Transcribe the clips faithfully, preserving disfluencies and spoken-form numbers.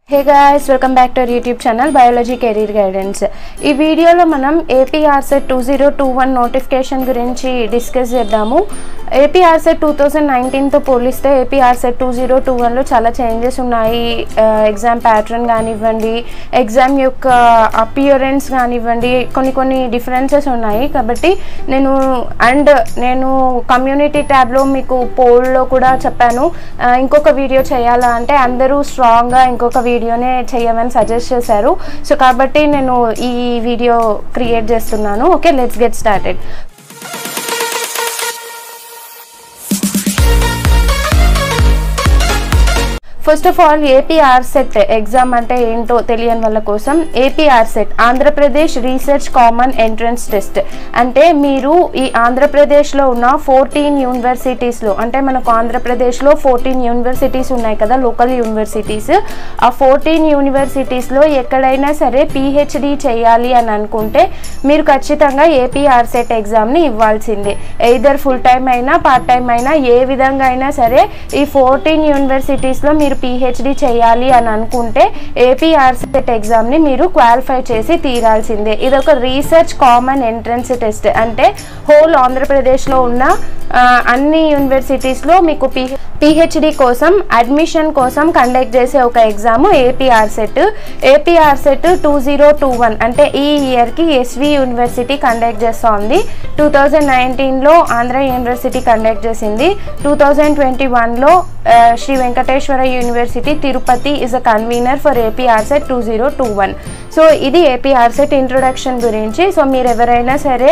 Hey guys, welcome back to our YouTube channel Biology Career Guidance. ఈ వీడియోలో మనం AP RCET two zero two one notification గురించి discuss చేద్దాము. AP RCET two thousand నైన్టీన్తో పోలిస్తే AP RCET two zero two వన్లో చాలా changes ఉన్నాయి. ఎగ్జామ్ ప్యాటర్న్ కానివ్వండి, ఎగ్జామ్ యొక్క అపియరెన్స్ కానివ్వండి, కొన్ని కొన్ని డిఫరెన్సెస్ ఉన్నాయి. కాబట్టి నేను అండ్ నేను కమ్యూనిటీ ట్యాబ్లో మీకు పోల్లో కూడా చెప్పాను, ఇంకొక వీడియో చేయాలా అంటే అందరూ స్ట్రాంగ్గా ఇంకొక వీడియోనే చేయమని సజెస్ట్ చేశారు. సో కాబట్టి నేను ఈ వీడియో క్రియేట్ చేస్తున్నాను. Okay, let's get started. First of all AP RCET exam అంటే ఏంటో తెలియని వాళ్ళ కోసం, AP RCET Andhra Pradesh research common entrance test. అంటే మీరు ఈ ఆంధ్రప్రదేశ్లో ఉన్న ఫోర్టీన్ యూనివర్సిటీస్లో, అంటే మనకు ఆంధ్రప్రదేశ్లో ఫోర్టీన్ యూనివర్సిటీస్ ఉన్నాయి కదా, లోకల్ యూనివర్సిటీస్. ఆ ఫోర్టీన్ యూనివర్సిటీస్లో ఎక్కడైనా సరే పిహెచ్డి చేయాలి అని అనుకుంటే మీరు ఖచ్చితంగా ఏపీ ఆర్సెట్ ఎగ్జామ్ని ఇవ్వాల్సిందే. ఎయిదర్ ఫుల్ టైం అయినా పార్ట్ టైం అయినా ఏ విధంగా అయినా సరే ఈ ఫోర్టీన్ యూనివర్సిటీస్లో మీరు పిహెచ్డి చేయాలి అని అనుకుంటే ఏపీ ఆర్సెట్ ఎగ్జామ్ని మీరు క్వాలిఫై చేసి తీరాల్సిందే. ఇది ఒక రీసెర్చ్ కామన్ ఎంట్రన్స్ టెస్ట్. అంటే హోల్ ఆంధ్రప్రదేశ్లో ఉన్న అన్ని యూనివర్సిటీస్లో మీకు పి పిహెచ్డి కోసం అడ్మిషన్ కోసం కండక్ట్ చేసే ఒక exam AP RCET. AP RCET two zero two one అంటే ఈ ఇయర్కి ఎస్వి యూనివర్సిటీ కండక్ట్ చేస్తోంది. టూ థౌజండ్ నైన్టీన్లో ఆంధ్ర యూనివర్సిటీ కండక్ట్ చేసింది. టూ థౌజండ్ ట్వంటీ వన్లో Shri Venkateswara university Tirupati is a convener for AP RCET two zero two one. So ఇది AP RCET introduction గురించి. So మీరు ఎవరైనా సరే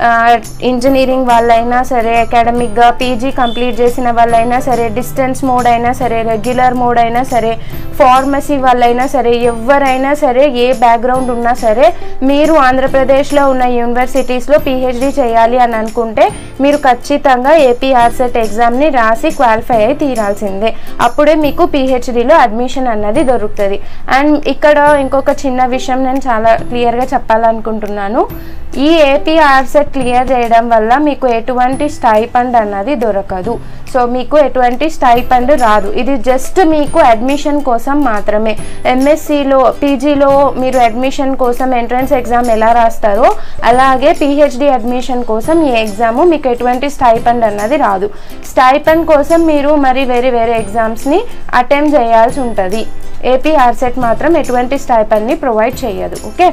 ఇంజనీరింగ్ వాళ్ళైనా సరే, అకాడమిక్గా పీజీ కంప్లీట్ చేసిన వాళ్ళైనా సరే, డిస్టెన్స్ మోడ్ అయినా సరే, రెగ్యులర్ మోడ్ అయినా సరే, ఫార్మసీ వాళ్ళైనా సరే, ఎవరైనా సరే ఏ బ్యాక్గ్రౌండ్ ఉన్నా సరే మీరు ఆంధ్రప్రదేశ్లో ఉన్న యూనివర్సిటీస్లో పిహెచ్డి చేయాలి అని అనుకుంటే మీరు ఖచ్చితంగా ఏపీ ఆర్సెట్ ఎగ్జామ్ని రాసి క్వాలిఫై అయి తీరాల్సిందే. అప్పుడే మీకు పిహెచ్డిలో అడ్మిషన్ అన్నది దొరుకుతుంది. అండ్ ఇక్కడ ఇంకొక చిన్న విషయం నేను చాలా క్లియర్గా చెప్పాలనుకుంటున్నాను. ఈ ఏపీ ఆర్సెట్ క్లియర్ చేయడం వల్ల మీకు ఎటువంటి స్టైపండ్ అన్నది దొరకదు. సో మీకు ఎటువంటి స్టైపండ్ రాదు. ఇది జస్ట్ మీకు అడ్మిషన్ కోసం మాత్రమే. ఎంఎస్సిలో పీజీలో మీరు అడ్మిషన్ కోసం ఎంట్రన్స్ ఎగ్జామ్ ఎలా రాస్తారో అలాగే పిహెచ్డి అడ్మిషన్ కోసం ఈ ఎగ్జామ్ మీకు ఎటువంటి స్టైపండ్ అన్నది రాదు. స్టైపండ్ కోసం మీరు మరి వేరే వేరే ఎగ్జామ్స్ని అటెంప్ట్ చేయాల్సి ఉంటుంది. ఏపీ ఆర్సెట్ మాత్రం ఎటువంటి స్టైపండ్ని ప్రొవైడ్ చేయదు. ఓకే,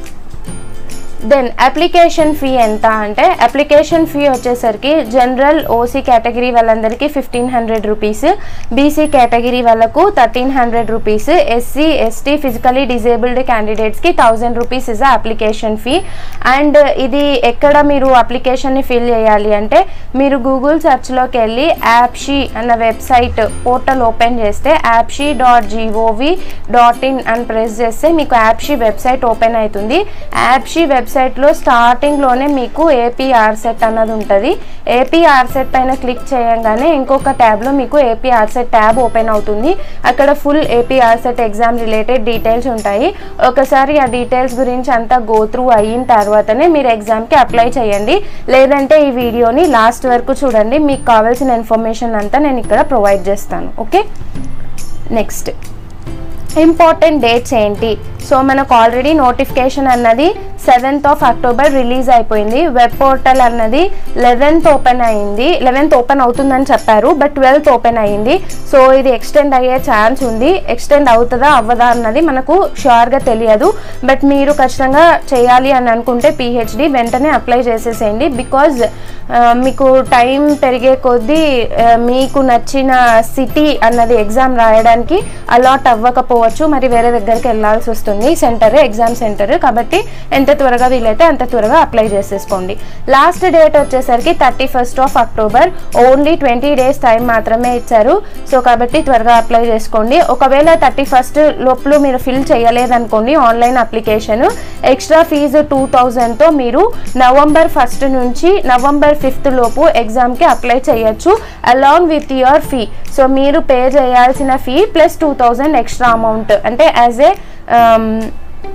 దెన్ అప్లికేషన్ ఫీ ఎంత అంటే అప్లికేషన్ ఫీ వచ్చేసరికి జనరల్ ఓసీ కేటగిరీ వాళ్ళందరికీ fifteen hundred rupees, BC category వాళ్ళకు thirteen hundred rupees, SC ST physically disabled క్యాండిడేట్స్కి thousand rupees is application fee. And ఇది ఎక్కడ మీరు అప్లికేషన్ని ఫిల్ చేయాలి అంటే మీరు గూగుల్ సెర్చ్లోకి వెళ్ళి యాప్షీ అన్న వెబ్సైట్ పోర్టల్ ఓపెన్ చేస్తే APSCHE dot gov dot in అని ప్రెస్ చేస్తే మీకు యాప్షీ వెబ్సైట్ ఓపెన్ అవుతుంది. యాప్షీ వెబ్ వెబ్సైట్లో స్టార్టింగ్లోనే మీకు ఏపీ ఆర్సెట్ అన్నది ఉంటుంది. ఏపీ ఆర్సెట్ పైన క్లిక్ చేయగానే ఇంకొక ట్యాబ్లో మీకు ఏపీ ఆర్సెట్ ట్యాబ్ ఓపెన్ అవుతుంది. అక్కడ full AP RCET exam related details ఉంటాయి. ఒకసారి ఆ డీటెయిల్స్ గురించి అంతా గో త్రూ అయిన తర్వాతనే మీరు ఎగ్జామ్కి అప్లై చేయండి. లేదంటే ఈ వీడియోని లాస్ట్ వరకు చూడండి, మీకు కావాల్సిన ఇన్ఫర్మేషన్ అంతా నేను ఇక్కడ ప్రొవైడ్ చేస్తాను. ఓకే, నెక్స్ట్ ఇంపార్టెంట్ డేట్స్ ఏంటి? సో మనకు ఆల్రెడీ నోటిఫికేషన్ అన్నది సెవెంత్ ఆఫ్ అక్టోబర్ రిలీజ్ అయిపోయింది. వెబ్ పోర్టల్ అన్నది లెవెన్త్ ఓపెన్ అయ్యింది. లెవెన్త్ ఓపెన్ అవుతుందని చెప్పారు, బట్ ట్వెల్త్ ఓపెన్ అయ్యింది. సో ఇది ఎక్స్టెండ్ అయ్యే ఛాన్స్ ఉంది. ఎక్స్టెండ్ అవుతుందా అవ్వదా అన్నది మనకు ష్యూర్గా తెలియదు. బట్ మీరు ఖచ్చితంగా చేయాలి అని అనుకుంటే పిహెచ్డి వెంటనే అప్లై చేసేసేయండి. బికాజ్ మీకు టైం పెరిగే కొద్దీ మీకు నచ్చిన సిటీ అన్నది ఎగ్జామ్ రాయడానికి అలాట్ అవ్వకపోవచ్చు, మరి వేరే దగ్గరికి వెళ్ళాల్సి వస్తుంది. సెంటర్ ఎగ్జామ్ సెంటర్ కాబట్టి ఎంత త్వరగా వీలైతే అంత త్వరగా అప్లై చేసేసుకోండి. లాస్ట్ డేట్ వచ్చేసరికి thirty first of October. Only twenty days time మాత్రమే ఇచ్చారు. సో కాబట్టి త్వరగా అప్లై చేసుకోండి. ఒకవేళ థర్టీ ఫస్ట్ లోపల మీరు ఫిల్ చేయలేదనుకోండి online application, extra fees two థౌజండ్తో మీరు నవంబర్ ఫస్ట్ నుంచి నవంబర్ ఫిఫ్త్ లోపు ఎగ్జామ్కి అప్లై చేయొచ్చు along with your fee. So మీరు పే చేయాల్సిన fee plus two thousand extra amount, అంటే యాజ్ ఏ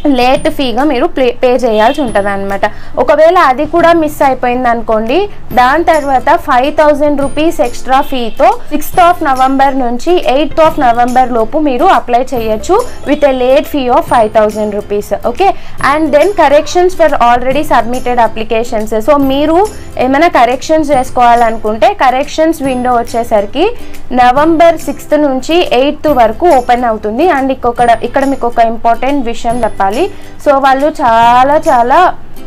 లేట్ ఫీగా మీరు ప్లే పే చేయాల్సి ఉంటుంది అనమాట. ఒకవేళ అది కూడా మిస్ అయిపోయింది అనుకోండి, దాని తర్వాత ఫైవ్ థౌజండ్ రూపీస్ ఎక్స్ట్రా ఫీతో సిక్స్త్ ఆఫ్ నవంబర్ నుంచి ఎయిత్ ఆఫ్ నవంబర్ లోపు మీరు అప్లై చేయొచ్చు with a late fee of five thousand rupees. Okay, and then corrections for already submitted applications. So మీరు ఏమైనా కరెక్షన్స్ చేసుకోవాలనుకుంటే కరెక్షన్స్ విండో వచ్చేసరికి November sixth నుంచి ఎయిత్ వరకు ఓపెన్ అవుతుంది. అండ్ ఇక్కడ ఇక్కడ మీకు ఒక ఇంపార్టెంట్ విషయం చెప్పాలి. సో వాళ్ళు చాలా చాలా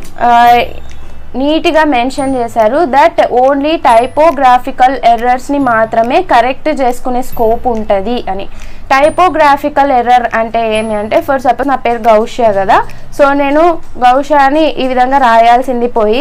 నీట్గా మెన్షన్ చేశారు దట్ ఓన్లీ టైపోగ్రాఫికల్ ఎర్రర్స్ని మాత్రమే కరెక్ట్ చేసుకునే స్కోప్ ఉంటుంది అని. టైపోగ్రాఫికల్ ఎర్రర్ అంటే ఏమి అంటే, ఫర్ సపోజ్ నా పేరు గౌషియా కదా, సో నేను గౌషియా అని ఈ విధంగా రాయాల్సింది పోయి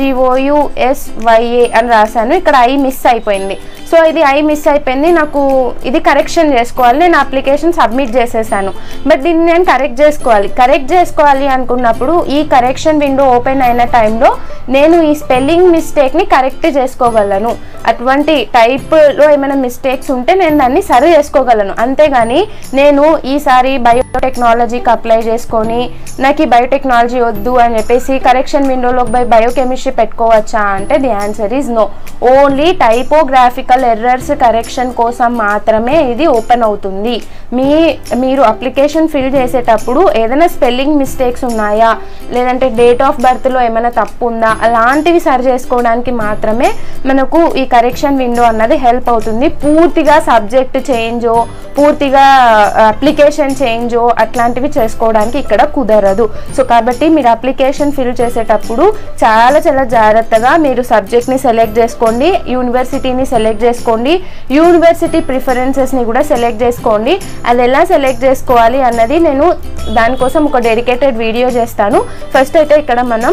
జిఓయుఎస్వైఏ అని రాశాను, ఇక్కడ ఐ మిస్ అయిపోయింది. సో ఇది ఐ మిస్ అయిపోయింది, నాకు ఇది కరెక్షన్ చేసుకోవాలి, నేను అప్లికేషన్ సబ్మిట్ చేసేసాను. బట్ దీన్ని నేను కరెక్ట్ చేసుకోవాలి కరెక్ట్ చేసుకోవాలి అనుకున్నప్పుడు ఈ కరెక్షన్ విండో ఓపెన్ అయిన టైంలో నేను ఈ స్పెల్లింగ్ మిస్టేక్ని కరెక్ట్ చేసుకోగలను. అటువంటి టైప్లో ఏమైనా మిస్టేక్స్ ఉంటే నేను దాన్ని సరి చేసుకోగలను. అంతేగాని నేను ఈసారి బయోటెక్నాలజీకి అప్లై చేసుకొని నాకు ఈ బయోటెక్నాలజీ వద్దు అని చెప్పేసి కరెక్షన్ విండోలోకి పోయి బయోకెమిస్ట్రీ పెట్టుకోవచ్చా అంటే the answer is no. Only typographical errors correction కోసం మాత్రమే ఇది ఓపెన్ అవుతుంది. మీ మీరు అప్లికేషన్ ఫిల్ చేసేటప్పుడు ఏదైనా స్పెల్లింగ్ మిస్టేక్స్ ఉన్నాయా, లేదంటే డేట్ ఆఫ్ బర్త్లో ఏమైనా తప్పు ఉందా, అలాంటివి సరి చేసుకోవడానికి మాత్రమే మనకు ఈ కరెక్షన్ విండో అన్నది హెల్ప్ అవుతుంది. పూర్తిగా సబ్జెక్ట్ చేంజో పూర్తిగా అప్లికేషన్ చేంజో అట్లాంటివి చేసుకోవడానికి ఇక్కడ కుదరదు. సో కాబట్టి మీరు అప్లికేషన్ ఫిల్ చేసేటప్పుడు చాలా చాలా జాగ్రత్తగా మీరు సబ్జెక్ట్ని సెలెక్ట్ చేసుకోండి, యూనివర్సిటీని సెలెక్ట్ చేసుకోండి, యూనివర్సిటీ ప్రిఫరెన్సెస్ని కూడా సెలెక్ట్ చేసుకోండి. అది ఎలా సెలెక్ట్ చేసుకోవాలి అన్నది నేను దానికోసం ఒక డెడికేటెడ్ వీడియో చేస్తాను. ఫస్ట్ అయితే ఇక్కడ మనం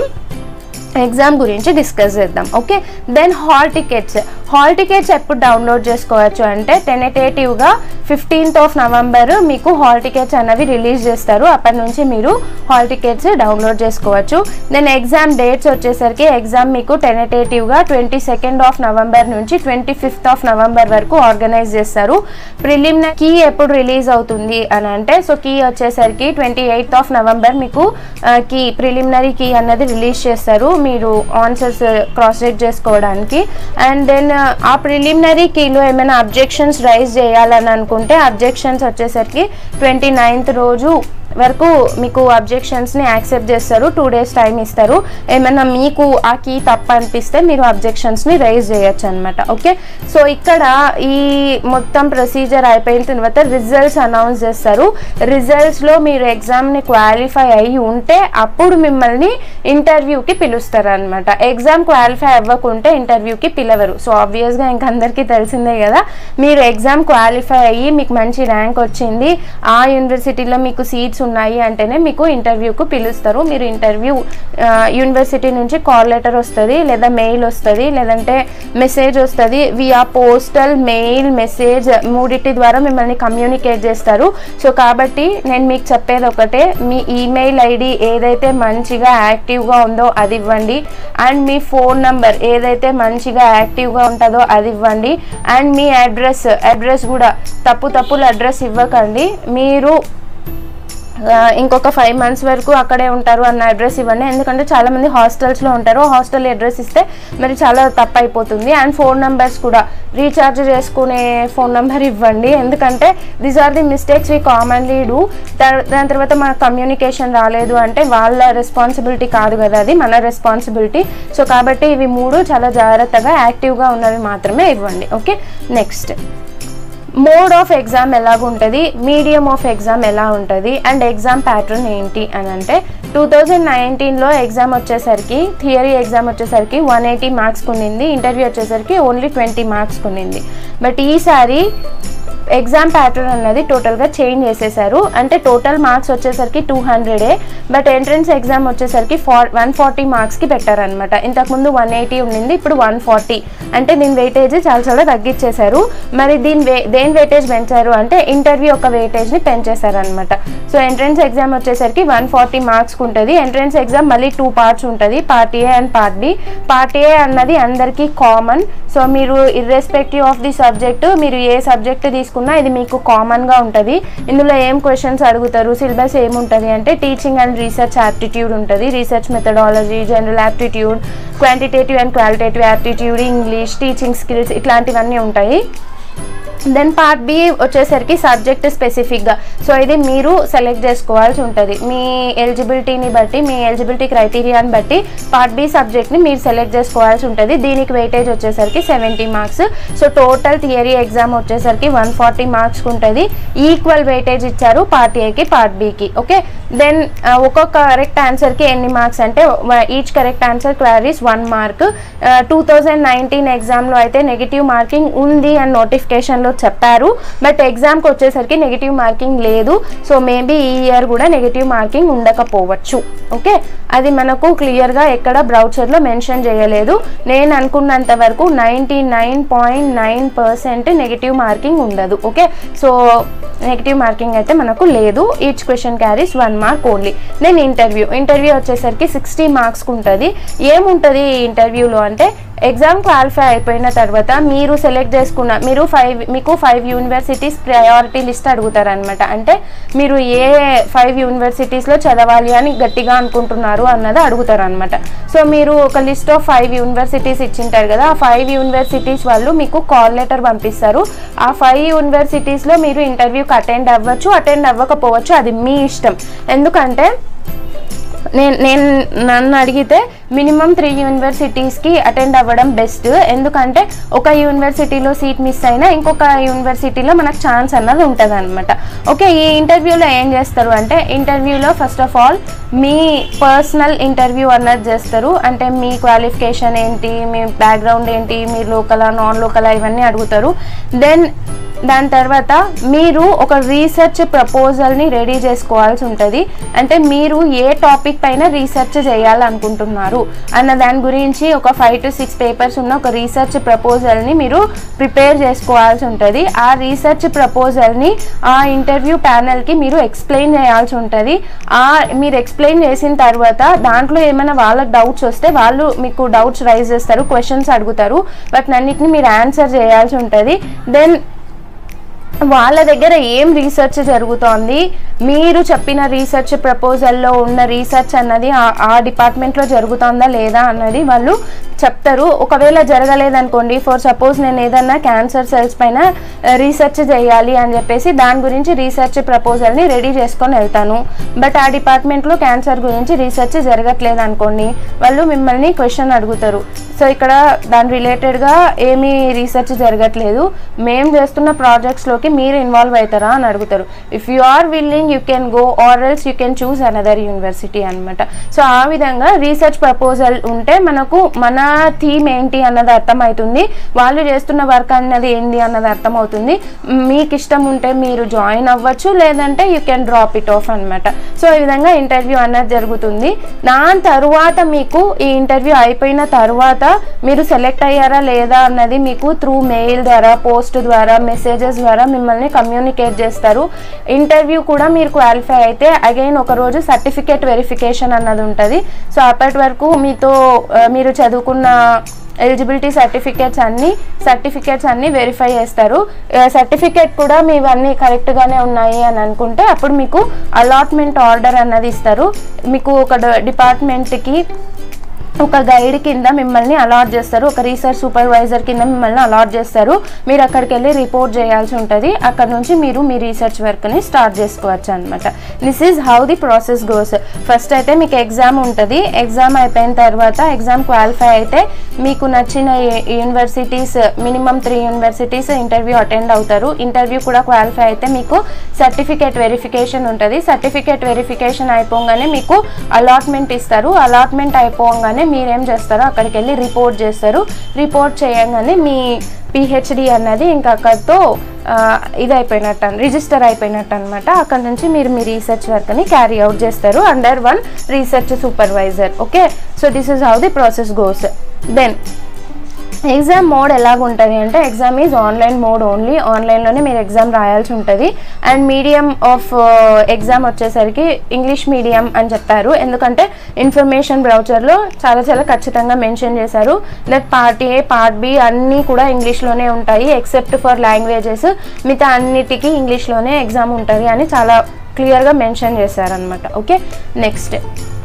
ఎగ్జామ్ గురించి డిస్కస్ చేద్దాం. Okay, then hall tickets. Hall tickets ఎప్పుడు డౌన్లోడ్ చేసుకోవచ్చు అంటే టెంటేటివ్గా ఫిఫ్టీన్త్ ఆఫ్ నవంబర్ మీకు హాల్ టికెట్స్ అనేవి రిలీజ్ చేస్తారు. అప్పటి నుంచి మీరు హాల్ టికెట్స్ డౌన్లోడ్ చేసుకోవచ్చు. దెన్ ఎగ్జామ్ డేట్స్ వచ్చేసరికి ఎగ్జామ్ మీకు టెంటేటివ్గా ట్వంటీ సెకండ్ ఆఫ్ నవంబర్ నుంచి ట్వంటీ ఫిఫ్త్ ఆఫ్ నవంబర్ వరకు ఆర్గనైజ్ చేస్తారు. ప్రిలిమినరీ కీ ఎప్పుడు రిలీజ్ అవుతుంది అని అంటే, సో కీ వచ్చేసరికి ట్వంటీ ఎయిత్ ఆఫ్ నవంబర్ మీకు కీ ప్రిలిమినరీ కీ అన్నది రిలీజ్ చేస్తారు మీరు ఆన్సర్స్ క్రాస్ చెక్ చేసుకోవడానికి. అండ్ దెన్ ఆ ప్రిలిమినరీ కీలో ఏమైనా అబ్జెక్షన్స్ రైజ్ చేయాలని అనుకుంటే అబ్జెక్షన్స్ వచ్చేసరికి ట్వంటీ నైన్త్ రోజు వరకు మీకు అబ్జెక్షన్స్ని యాక్సెప్ట్ చేస్తారు. టూ డేస్ టైం ఇస్తారు. ఏమైనా మీకు ఆ కీ తప్ప అనిపిస్తే మీరు అబ్జెక్షన్స్ని రైజ్ చేయొచ్చు అనమాట. ఓకే, సో ఇక్కడ ఈ మొత్తం ప్రొసీజర్ అయిపోయిన తర్వాత రిజల్ట్స్ అనౌన్స్ చేస్తారు. రిజల్ట్స్లో మీరు ఎగ్జామ్ని క్వాలిఫై అయ్యి ఉంటే అప్పుడు మిమ్మల్ని ఇంటర్వ్యూకి పిలుస్తారు అనమాట. ఎగ్జామ్ క్వాలిఫై అవ్వకుంటే ఇంటర్వ్యూకి పిలవరు. సో ఆబ్వియస్గా ఇంక అందరికీ తెలిసిందే కదా, మీరు ఎగ్జామ్ క్వాలిఫై అయ్యి మీకు మంచి ర్యాంక్ వచ్చింది, ఆ యూనివర్సిటీలో మీకు సీట్స్ ఉన్నాయి అంటేనే మీకు ఇంటర్వ్యూకు పిలుస్తారు. మీరు ఇంటర్వ్యూ యూనివర్సిటీ నుంచి కాల్ లెటర్ వస్తుంది, లేదా మెయిల్ వస్తుంది, లేదంటే మెసేజ్ వస్తుంది. వియా పోస్టల్, మెయిల్, మెసేజ్ మూడింటి ద్వారా మిమ్మల్ని కమ్యూనికేట్ చేస్తారు. సో కాబట్టి నేను మీకు చెప్పేది ఒకటే, మీ ఈమెయిల్ ఐడి ఏదైతే మంచిగా యాక్టివ్గా ఉందో అది ఇవ్వండి. అండ్ మీ ఫోన్ నంబర్ ఏదైతే మంచిగా యాక్టివ్గా ఉంటుందో అది ఇవ్వండి. అండ్ మీ అడ్రస్ అడ్రస్ కూడా తప్పు తప్పుల అడ్రస్ ఇవ్వకండి. మీరు ఇంకొక ఫైవ్ మంత్స్ వరకు అక్కడే ఉంటారు అన్న అడ్రస్ ఇవ్వండి. ఎందుకంటే చాలామంది హాస్టల్స్లో ఉంటారు, హాస్టల్ అడ్రస్ ఇస్తే మరి చాలా తప్పు అయిపోతుంది. అండ్ ఫోన్ నెంబర్స్ కూడా రీఛార్జ్ చేసుకునే ఫోన్ నెంబర్ ఇవ్వండి. ఎందుకంటే these are the mistakes we commonly do. దాని తర్వాత మన కమ్యూనికేషన్ రాలేదు అంటే వాళ్ళ రెస్పాన్సిబిలిటీ కాదు కదా, అది మన రెస్పాన్సిబిలిటీ. సో కాబట్టి ఇవి మూడు చాలా జాగ్రత్తగా యాక్టివ్గా ఉన్నవి మాత్రమే ఇవ్వండి. Okay, next mode of exam ఎలాగుంటుంది, మీడియం ఆఫ్ ఎగ్జామ్ ఎలా ఉంటుంది, అండ్ ఎగ్జామ్ ప్యాటర్న్ ఏంటి అని అంటే, టూ థౌజండ్ నైన్టీన్లో ఎగ్జామ్ వచ్చేసరికి థియరీ ఎగ్జామ్ వచ్చేసరికి వన్ ఎయిటీ మార్క్స్కి ఉన్నింది, ఇంటర్వ్యూ వచ్చేసరికి ఓన్లీ ట్వంటీ మార్క్స్కి ఉన్నింది. బట్ ఈసారి ఎగ్జామ్ ప్యాటర్న్ అన్నది టోటల్గా చేంజ్ చేసేసారు. అంటే టోటల్ మార్క్స్ వచ్చేసరికి టూ హండ్రెడే, బట్ ఎంట్రన్స్ ఎగ్జామ్ వచ్చేసరికి ఫార్ వన్ ఫార్టీ మార్క్స్కి పెట్టారనమాట. ఇంతకుముందు వన్ ఎయిటీ ఉండింది, ఇప్పుడు వన్ ఫార్టీ. అంటే దీని వెయిటేజ్ చాలా చాలా తగ్గించేశారు. మరి దీని వే దేని వెయిటేజ్ పెంచారు అంటే ఇంటర్వ్యూ ఒక వెయిటేజ్ని పెంచేశారనమాట. సో ఎంట్రన్స్ ఎగ్జామ్ వచ్చేసరికి వన్ ఫార్టీ మార్క్స్కి ఉంటుంది. ఎంట్రన్స్ ఎగ్జామ్ మళ్ళీ టూ పార్ట్స్ ఉంటుంది, part A and part B. Part A అన్నది అందరికీ కామన్. సో మీరు ఇర్రెస్పెక్టివ్ ఆఫ్ ది సబ్జెక్టు, మీరు ఏ సబ్జెక్ట్ తీసుకు తీసుకున్నా ఇది మీకు కామన్గా ఉంటుంది. ఇందులో ఏం క్వశ్చన్స్ అడుగుతారు, సిలబస్ ఏముంటుంది అంటే టీచింగ్ అండ్ రీసెర్చ్ యాప్టిట్యూడ్ ఉంటుంది, research methodology, general aptitude, quantitative and qualitative aptitude, English, teaching skills ఇట్లాంటివన్నీ ఉంటాయి. దెన్ పార్ట్ బి వచ్చేసరికి సబ్జెక్ట్ స్పెసిఫిక్గా. సో ఇది మీరు సెలెక్ట్ చేసుకోవాల్సి ఉంటుంది మీ ఎలిజిబిలిటీని బట్టి, మీ ఎలిజిబిలిటీ క్రైటీరియాని బట్టి పార్ట్ బి సబ్జెక్ట్ని మీరు సెలెక్ట్ చేసుకోవాల్సి ఉంటుంది. దీనికి వెయిటేజ్ వచ్చేసరికి seventy marks. So total theory exam వచ్చేసరికి వన్ ఫార్టీ మార్క్స్కి ఉంటుంది. ఈక్వల్ వెయిటేజ్ ఇచ్చారు పార్ట్ ఏకి పార్ట్ బికి. ఓకే, దెన్ ఒక్కొక్క కరెక్ట్ ఆన్సర్కి ఎన్ని మార్క్స్ అంటే each correct answer carries one mark. Two thousand nineteen ఎగ్జామ్లో అయితే నెగిటివ్ మార్కింగ్ ఉంది అని నోటిఫికేషన్లో చెప్పారు, బట్ ఎగ్జామ్కి వచ్చేసరికి నెగిటివ్ మార్కింగ్ లేదు. సో మేబీ ఈ ఇయర్ కూడా నెగిటివ్ మార్కింగ్ ఉండకపోవచ్చు. ఓకే, అది మనకు క్లియర్గా ఎక్కడ బ్రౌచర్లో మెన్షన్ చేయలేదు. నేను అనుకున్నంత వరకు ninety nine point nine percent negative marking ఉండదు. ఓకే, సో నెగిటివ్ మార్కింగ్ అయితే మనకు లేదు. Each question carries one mark only. నేను ఇంటర్వ్యూ ఇంటర్వ్యూ వచ్చేసరికి సిక్స్టీ మార్క్స్కి ఉంటుంది. ఏముంటుంది ఈ ఇంటర్వ్యూలో అంటే ఎగ్జామ్ క్వాలిఫై అయిపోయిన తర్వాత మీరు సెలెక్ట్ చేసుకున్న మీరు ఫైవ్ మీకు ఫైవ్ యూనివర్సిటీస్ ప్రయారిటీ లిస్ట్ అడుగుతారనమాట. అంటే మీరు ఏ ఫైవ్ యూనివర్సిటీస్లో చదవాలి అని గట్టిగా అనుకుంటున్నారు అన్నది అడుగుతారనమాట. సో మీరు ఒక లిస్ట్ ఆఫ్ ఫైవ్ యూనివర్సిటీస్ ఇచ్చింటారు కదా, ఆ ఫైవ్ యూనివర్సిటీస్ వాళ్ళు మీకు కాల్ లెటర్ పంపిస్తారు. ఆ ఫైవ్ యూనివర్సిటీస్లో మీరు ఇంటర్వ్యూకి అటెండ్ అవ్వచ్చు, అటెండ్ అవ్వకపోవచ్చు, అది మీ ఇష్టం. ఎందుకంటే నేను నేను నన్ను అడిగితే మినిమం త్రీ యూనివర్సిటీస్కి అటెండ్ అవ్వడం బెస్ట్. ఎందుకంటే ఒక యూనివర్సిటీలో సీట్ మిస్ అయినా ఇంకొక యూనివర్సిటీలో మనకు ఛాన్స్ అన్నది ఉంటుంది అనమాట. ఓకే, ఈ ఇంటర్వ్యూలో ఏం చేస్తారు అంటే ఇంటర్వ్యూలో ఫస్ట్ ఆఫ్ ఆల్ మీ పర్సనల్ ఇంటర్వ్యూ అన్నది చేస్తారు. అంటే మీ క్వాలిఫికేషన్ ఏంటి, మీ బ్యాక్గ్రౌండ్ ఏంటి, మీరు లోకలా నాన్ లోకలా ఇవన్నీ అడుగుతారు. దెన్ దాని తర్వాత మీరు ఒక రీసెర్చ్ ప్రపోజల్ని రెడీ చేసుకోవాల్సి ఉంటుంది. అంటే మీరు ఏ టాపిక్ పైన రీసెర్చ్ చేయాలనుకుంటున్నారు అన్న దాని గురించి ఒక ఫైవ్ టు సిక్స్ పేపర్స్ ఉన్న ఒక రీసెర్చ్ ప్రపోజల్ని మీరు ప్రిపేర్ చేసుకోవాల్సి ఉంటుంది. ఆ రీసెర్చ్ ప్రపోజల్ని ఆ ఇంటర్వ్యూ ప్యానెల్కి మీరు ఎక్స్ప్లెయిన్ చేయాల్సి ఉంటుంది. ఆ మీరు ఎక్స్ప్లెయిన్ చేసిన తర్వాత దాంట్లో ఏమైనా వాళ్ళకి డౌట్స్ వస్తే వాళ్ళు మీకు డౌట్స్ రైజ్ చేస్తారు, క్వశ్చన్స్ అడుగుతారు, వాటిని అన్నిటిని మీరు ఆన్సర్ చేయాల్సి ఉంటుంది. దెన్ వాళ్ళ దగ్గర ఏం రీసెర్చ్ జరుగుతోంది, మీరు చెప్పిన రీసెర్చ్ ప్రపోజల్లో ఉన్న రీసెర్చ్ అన్నది ఆ డిపార్ట్మెంట్లో జరుగుతుందా లేదా అన్నది వాళ్ళు చెప్తారు. ఒకవేళ జరగలేదనుకోండి, ఫర్ సపోజ్ నేను ఏదన్నా క్యాన్సర్ సెల్స్ పైన రీసెర్చ్ చేయాలి అని చెప్పేసి దాని గురించి రీసెర్చ్ ప్రపోజల్ని రెడీ చేసుకొని వెళ్తాను, బట్ ఆ డిపార్ట్మెంట్లో క్యాన్సర్ గురించి రీసెర్చ్ జరగట్లేదు అనుకోండి, వాళ్ళు మిమ్మల్ని క్వశ్చన్ అడుగుతారు. సో ఇక్కడ దాని రిలేటెడ్గా ఏమీ రీసెర్చ్ జరగట్లేదు, మేము చేస్తున్న ప్రాజెక్ట్స్లోకి మీరు ఇన్వాల్వ్ అవుతారా అని అడుగుతారు. If you are willing you can go or else you can choose another university అనమాట. సో ఆ విధంగా రీసెర్చ్ ప్రపోజల్ ఉంటే మనకు మన థీమ్ ఏంటి అన్నది అర్థమవుతుంది, వాళ్ళు చేస్తున్న వర్క్ అన్నది ఏంటి అన్నది అర్థమవుతుంది. మీకు ఇష్టం ఉంటే మీరు జాయిన్ అవ్వచ్చు, లేదంటే you can drop it off అనమాట. సో ఈ విధంగా ఇంటర్వ్యూ అన్నది జరుగుతుంది. దాని తరువాత మీకు ఈ ఇంటర్వ్యూ అయిపోయిన తర్వాత మీరు సెలెక్ట్ అయ్యారా లేదా అన్నది మీకు త్రూ మెయిల్ ద్వారా, పోస్ట్ ద్వారా, మెసేజెస్ ద్వారా మిమ్మల్ని కమ్యూనికేట్ చేస్తారు. ఇంటర్వ్యూ కూడా మీరు క్వాలిఫై అయితే అగైన్ ఒక రోజు సర్టిఫికేట్ వెరిఫికేషన్ అన్నది ఉంటుంది. సో అప్పటి వరకు మీతో మీరు చదువుకున్న ఎలిజిబిలిటీ సర్టిఫికేట్స్ అన్ని సర్టిఫికేట్స్ అన్ని వెరిఫై చేస్తారు. సర్టిఫికేట్ కూడా మీవన్నీ కరెక్ట్గానే ఉన్నాయి అని అనుకుంటే అప్పుడు మీకు అలాట్మెంట్ ఆర్డర్ అన్నది ఇస్తారు. మీకు ఒక డిపార్ట్మెంట్కి ఒక గైడ్ కింద మిమ్మల్ని అలాట్ చేస్తారు, ఒక రీసెర్చ్ సూపర్వైజర్ కింద మిమ్మల్ని అలాట్ చేస్తారు. మీరు అక్కడికి వెళ్ళి రిపోర్ట్ చేయాల్సి ఉంటుంది. అక్కడ నుంచి మీరు మీ రీసెర్చ్ వర్క్ని స్టార్ట్ చేసుకోవచ్చు అనమాట. This is how the process goes. First అయితే మీకు ఎగ్జామ్ ఉంటుంది. ఎగ్జామ్ అయిపోయిన తర్వాత ఎగ్జామ్ క్వాలిఫై అయితే మీకు నచ్చిన universities minimum three universities interview attend అవుతారు. ఇంటర్వ్యూ కూడా క్వాలిఫై అయితే మీకు సర్టిఫికేట్ వెరిఫికేషన్ ఉంటుంది. సర్టిఫికేట్ వెరిఫికేషన్ అయిపోగానే మీకు అలాట్మెంట్ ఇస్తారు. అలాట్మెంట్ అయిపోగానే మీరేం చేస్తారో అక్కడికి వెళ్ళి రిపోర్ట్ చేస్తారు. రిపోర్ట్ చేయగానే మీ పిహెచ్డి అన్నది ఇంకా అక్కడితో ఇది అయిపోయినట్టు, రిజిస్టర్ అయిపోయినట్టు అనమాట. అక్కడ నుంచి మీరు మీ రీసెర్చ్ వర్క్ని క్యారీ అవుట్ చేస్తారు under one research supervisor. Okay, so this is how the process goes. Then exam mode ఎలాగుంటుంది అంటే exam is online mode only, ఆన్లైన్లోనే మీరు ఎగ్జామ్ రాయాల్సి ఉంటుంది. అండ్ మీడియం ఆఫ్ ఎగ్జామ్ వచ్చేసరికి ఇంగ్లీష్ మీడియం అని చెప్పారు, ఎందుకంటే ఇన్ఫర్మేషన్ బ్రౌచర్లో చాలా చాలా ఖచ్చితంగా మెన్షన్ చేశారు that part A part B అన్నీ కూడా ఇంగ్లీష్లోనే ఉంటాయి ఎక్సెప్ట్ ఫర్ లాంగ్వేజెస్, మిగతా అన్నిటికీ ఇంగ్లీష్లోనే ఎగ్జామ్ ఉంటుంది అని చాలా క్లియర్గా మెన్షన్ చేశారనమాట. Okay, next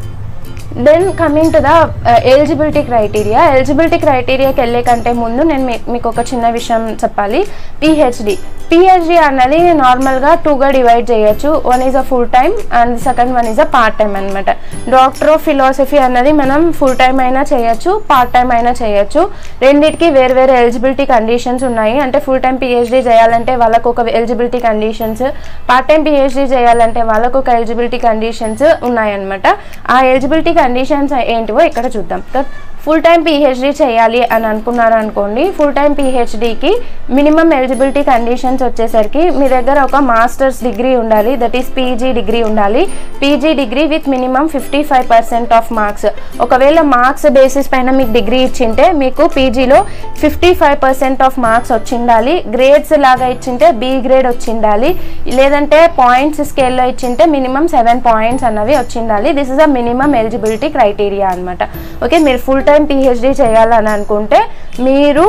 then coming to the eligibility criteria. Eligibility క్రైటీరియాకి వెళ్ళే కంటే ముందు నేను మీకు ఒక చిన్న విషయం చెప్పాలి. పిహెచ్డి పిహెచ్డి అన్నది నార్మల్గా టూగా డివైడ్ చేయొచ్చు. One is a full time and second one is a part time అనమాట. డాక్టర్ ఆఫ్ ఫిలాసఫీ అన్నది మనం ఫుల్ టైమ్ అయినా చేయొచ్చు, పార్ట్ టైమ్ అయినా చేయొచ్చు. రెండింటికి వేరు వేరే ఎలిజిబిలిటీ కండిషన్స్ ఉన్నాయి. అంటే ఫుల్ టైమ్ పిహెచ్డి చేయాలంటే వాళ్ళకు ఒక eligibility conditions, part time PhD చేయాలంటే వాళ్ళకు ఒక ఎలిజిబిలిటీ కండిషన్స్ ఉన్నాయన్నమాట. ఆ ఎలిజిబిలిటీ కండిషన్స్ ఏంటివో ఇక్కడ చూద్దాం. ఫుల్ టైం పిహెచ్డి చేయాలి అని అనుకున్నారు అనుకోండి, ఫుల్ టైం పిహెచ్డికి మినిమం ఎలిజిబిలిటీ కండిషన్స్ వచ్చేసరికి మీ దగ్గర ఒక మాస్టర్స్ డిగ్రీ ఉండాలి, దట్ ఈస్ పీజీ డిగ్రీ ఉండాలి. PG degree with minimum fifty five percent of marks. ఒకవేళ మార్క్స్ బేసిస్ పైన మీకు డిగ్రీ ఇచ్చింటే మీకు పీజీలో fifty five percent of marks వచ్చిండాలి. గ్రేడ్స్ లాగా ఇచ్చింటే బి గ్రేడ్ వచ్చిండాలి, లేదంటే పాయింట్స్ స్కేల్లో ఇచ్చింటే మినిమం సెవెన్ పాయింట్స్ అన్నవి వచ్చిండాలి. This is a minimum eligibility criteria అనమాట. ఓకే, మీరు ఫుల్ టైం పిహెచ్డి చేయాలని అనుకుంటే మీరు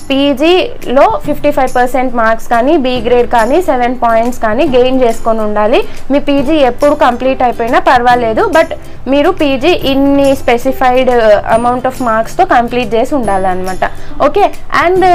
పీజీలో ఫిఫ్టీ ఫైవ్ పర్సెంట్ మార్క్స్ కానీ బి గ్రేడ్ కానీ సెవెన్ పాయింట్స్ కానీ గెయిన్ చేసుకొని ఉండాలి. మీ పీజీ ఎప్పుడు కంప్లీట్ అయిపోయినా పర్వాలేదు, బట్ మీరు పీజీ ఇన్ని స్పెసిఫైడ్ అమౌంట్ ఆఫ్ మార్క్స్తో కంప్లీట్ చేసి ఉండాలన్నమాట. Okay, and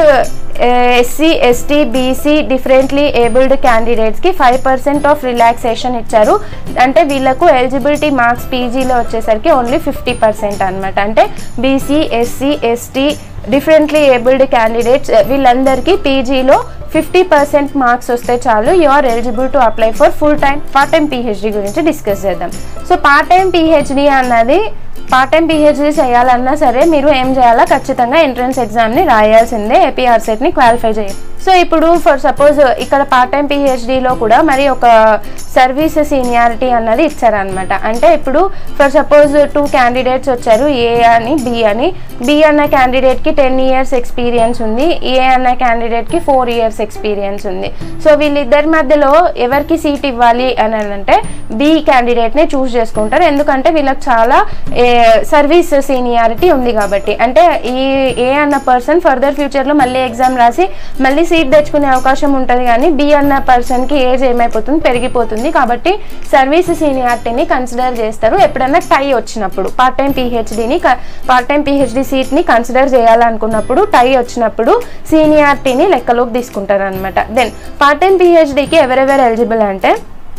SC ST BC differently abled క్యాండిడేట్స్కి ఫైవ్ పర్సెంట్ ఆఫ్ రిలాక్సేషన్ ఇచ్చారు. అంటే వీళ్ళకు ఎలిజిబిలిటీ మార్క్స్ పీజీలో వచ్చేసరికి ఓన్లీ ఫిఫ్టీ పర్సెంట్ అనమాట. అంటే BC SC ST differently abled candidates వీళ్ళందరికీ పీజీలో ఫిఫ్టీ పర్సెంట్ మార్క్స్ వస్తే చాలు, you are eligible to apply for full time part time PhD గురించి డిస్కస్ చేద్దాం. సో పార్ట్ టైం పిహెచ్డి అన్నది పార్ట్ టైం పిహెచ్డి చేయాలన్నా సరే మీరు ఏం చేయాలా, ఖచ్చితంగా ఎంట్రన్స్ ఎగ్జామ్ని రాయాల్సిందే, ఏపీఆర్సెట్ని క్వాలిఫై చేయాలి. సో ఇప్పుడు ఫర్ సపోజ్ ఇక్కడ పార్ట్ టైం పిహెచ్డిలో కూడా మరి ఒక సర్వీస్ సీనియారిటీ అన్నది ఇచ్చారనమాట. అంటే ఇప్పుడు ఫర్ సపోజ్ టూ క్యాండిడేట్స్ వచ్చారు, ఏ అని బి అని. బి అన్న క్యాండిడేట్కి టెన్ ఇయర్స్ ఎక్స్పీరియన్స్ ఉంది, ఏ అన్న క్యాండిడేట్కి ఫోర్ ఇయర్స్ ఎక్స్పీరియన్స్ ఉంది. సో వీళ్ళిద్దరి మధ్యలో ఎవరికి సీట్ ఇవ్వాలి అని అంటే బి క్యాండిడేట్ని చూస్ చేసుకుంటారు, ఎందుకంటే వీళ్ళకి చాలా సర్వీస్ సీనియారిటీ ఉంది కాబట్టి. అంటే ఈ ఏ అన్న పర్సన్ ఫర్దర్ ఫ్యూచర్లో మళ్ళీ ఎగ్జామ్ రాసి మళ్ళీ సీట్ తెచ్చుకునే అవకాశం ఉంటుంది, కానీ బి అన్న పర్సన్కి ఏజ్ ఏమైపోతుంది, పెరిగిపోతుంది. కాబట్టి సర్వీస్ సీనియారిటీని కన్సిడర్ చేస్తారు ఎప్పుడన్నా టై వచ్చినప్పుడు. పార్ట్ టైం పిహెచ్డిని పార్ట్ టైం పిహెచ్డి సీట్ని కన్సిడర్ చేయాలనుకున్నప్పుడు టై వచ్చినప్పుడు సీనియారిటీని లెక్కలోకి తీసుకుంటారు అనమాట. దెన్ పార్ట్ టైం పిహెచ్డికి ఎవరెవరు ఎలిజిబుల్ అంటే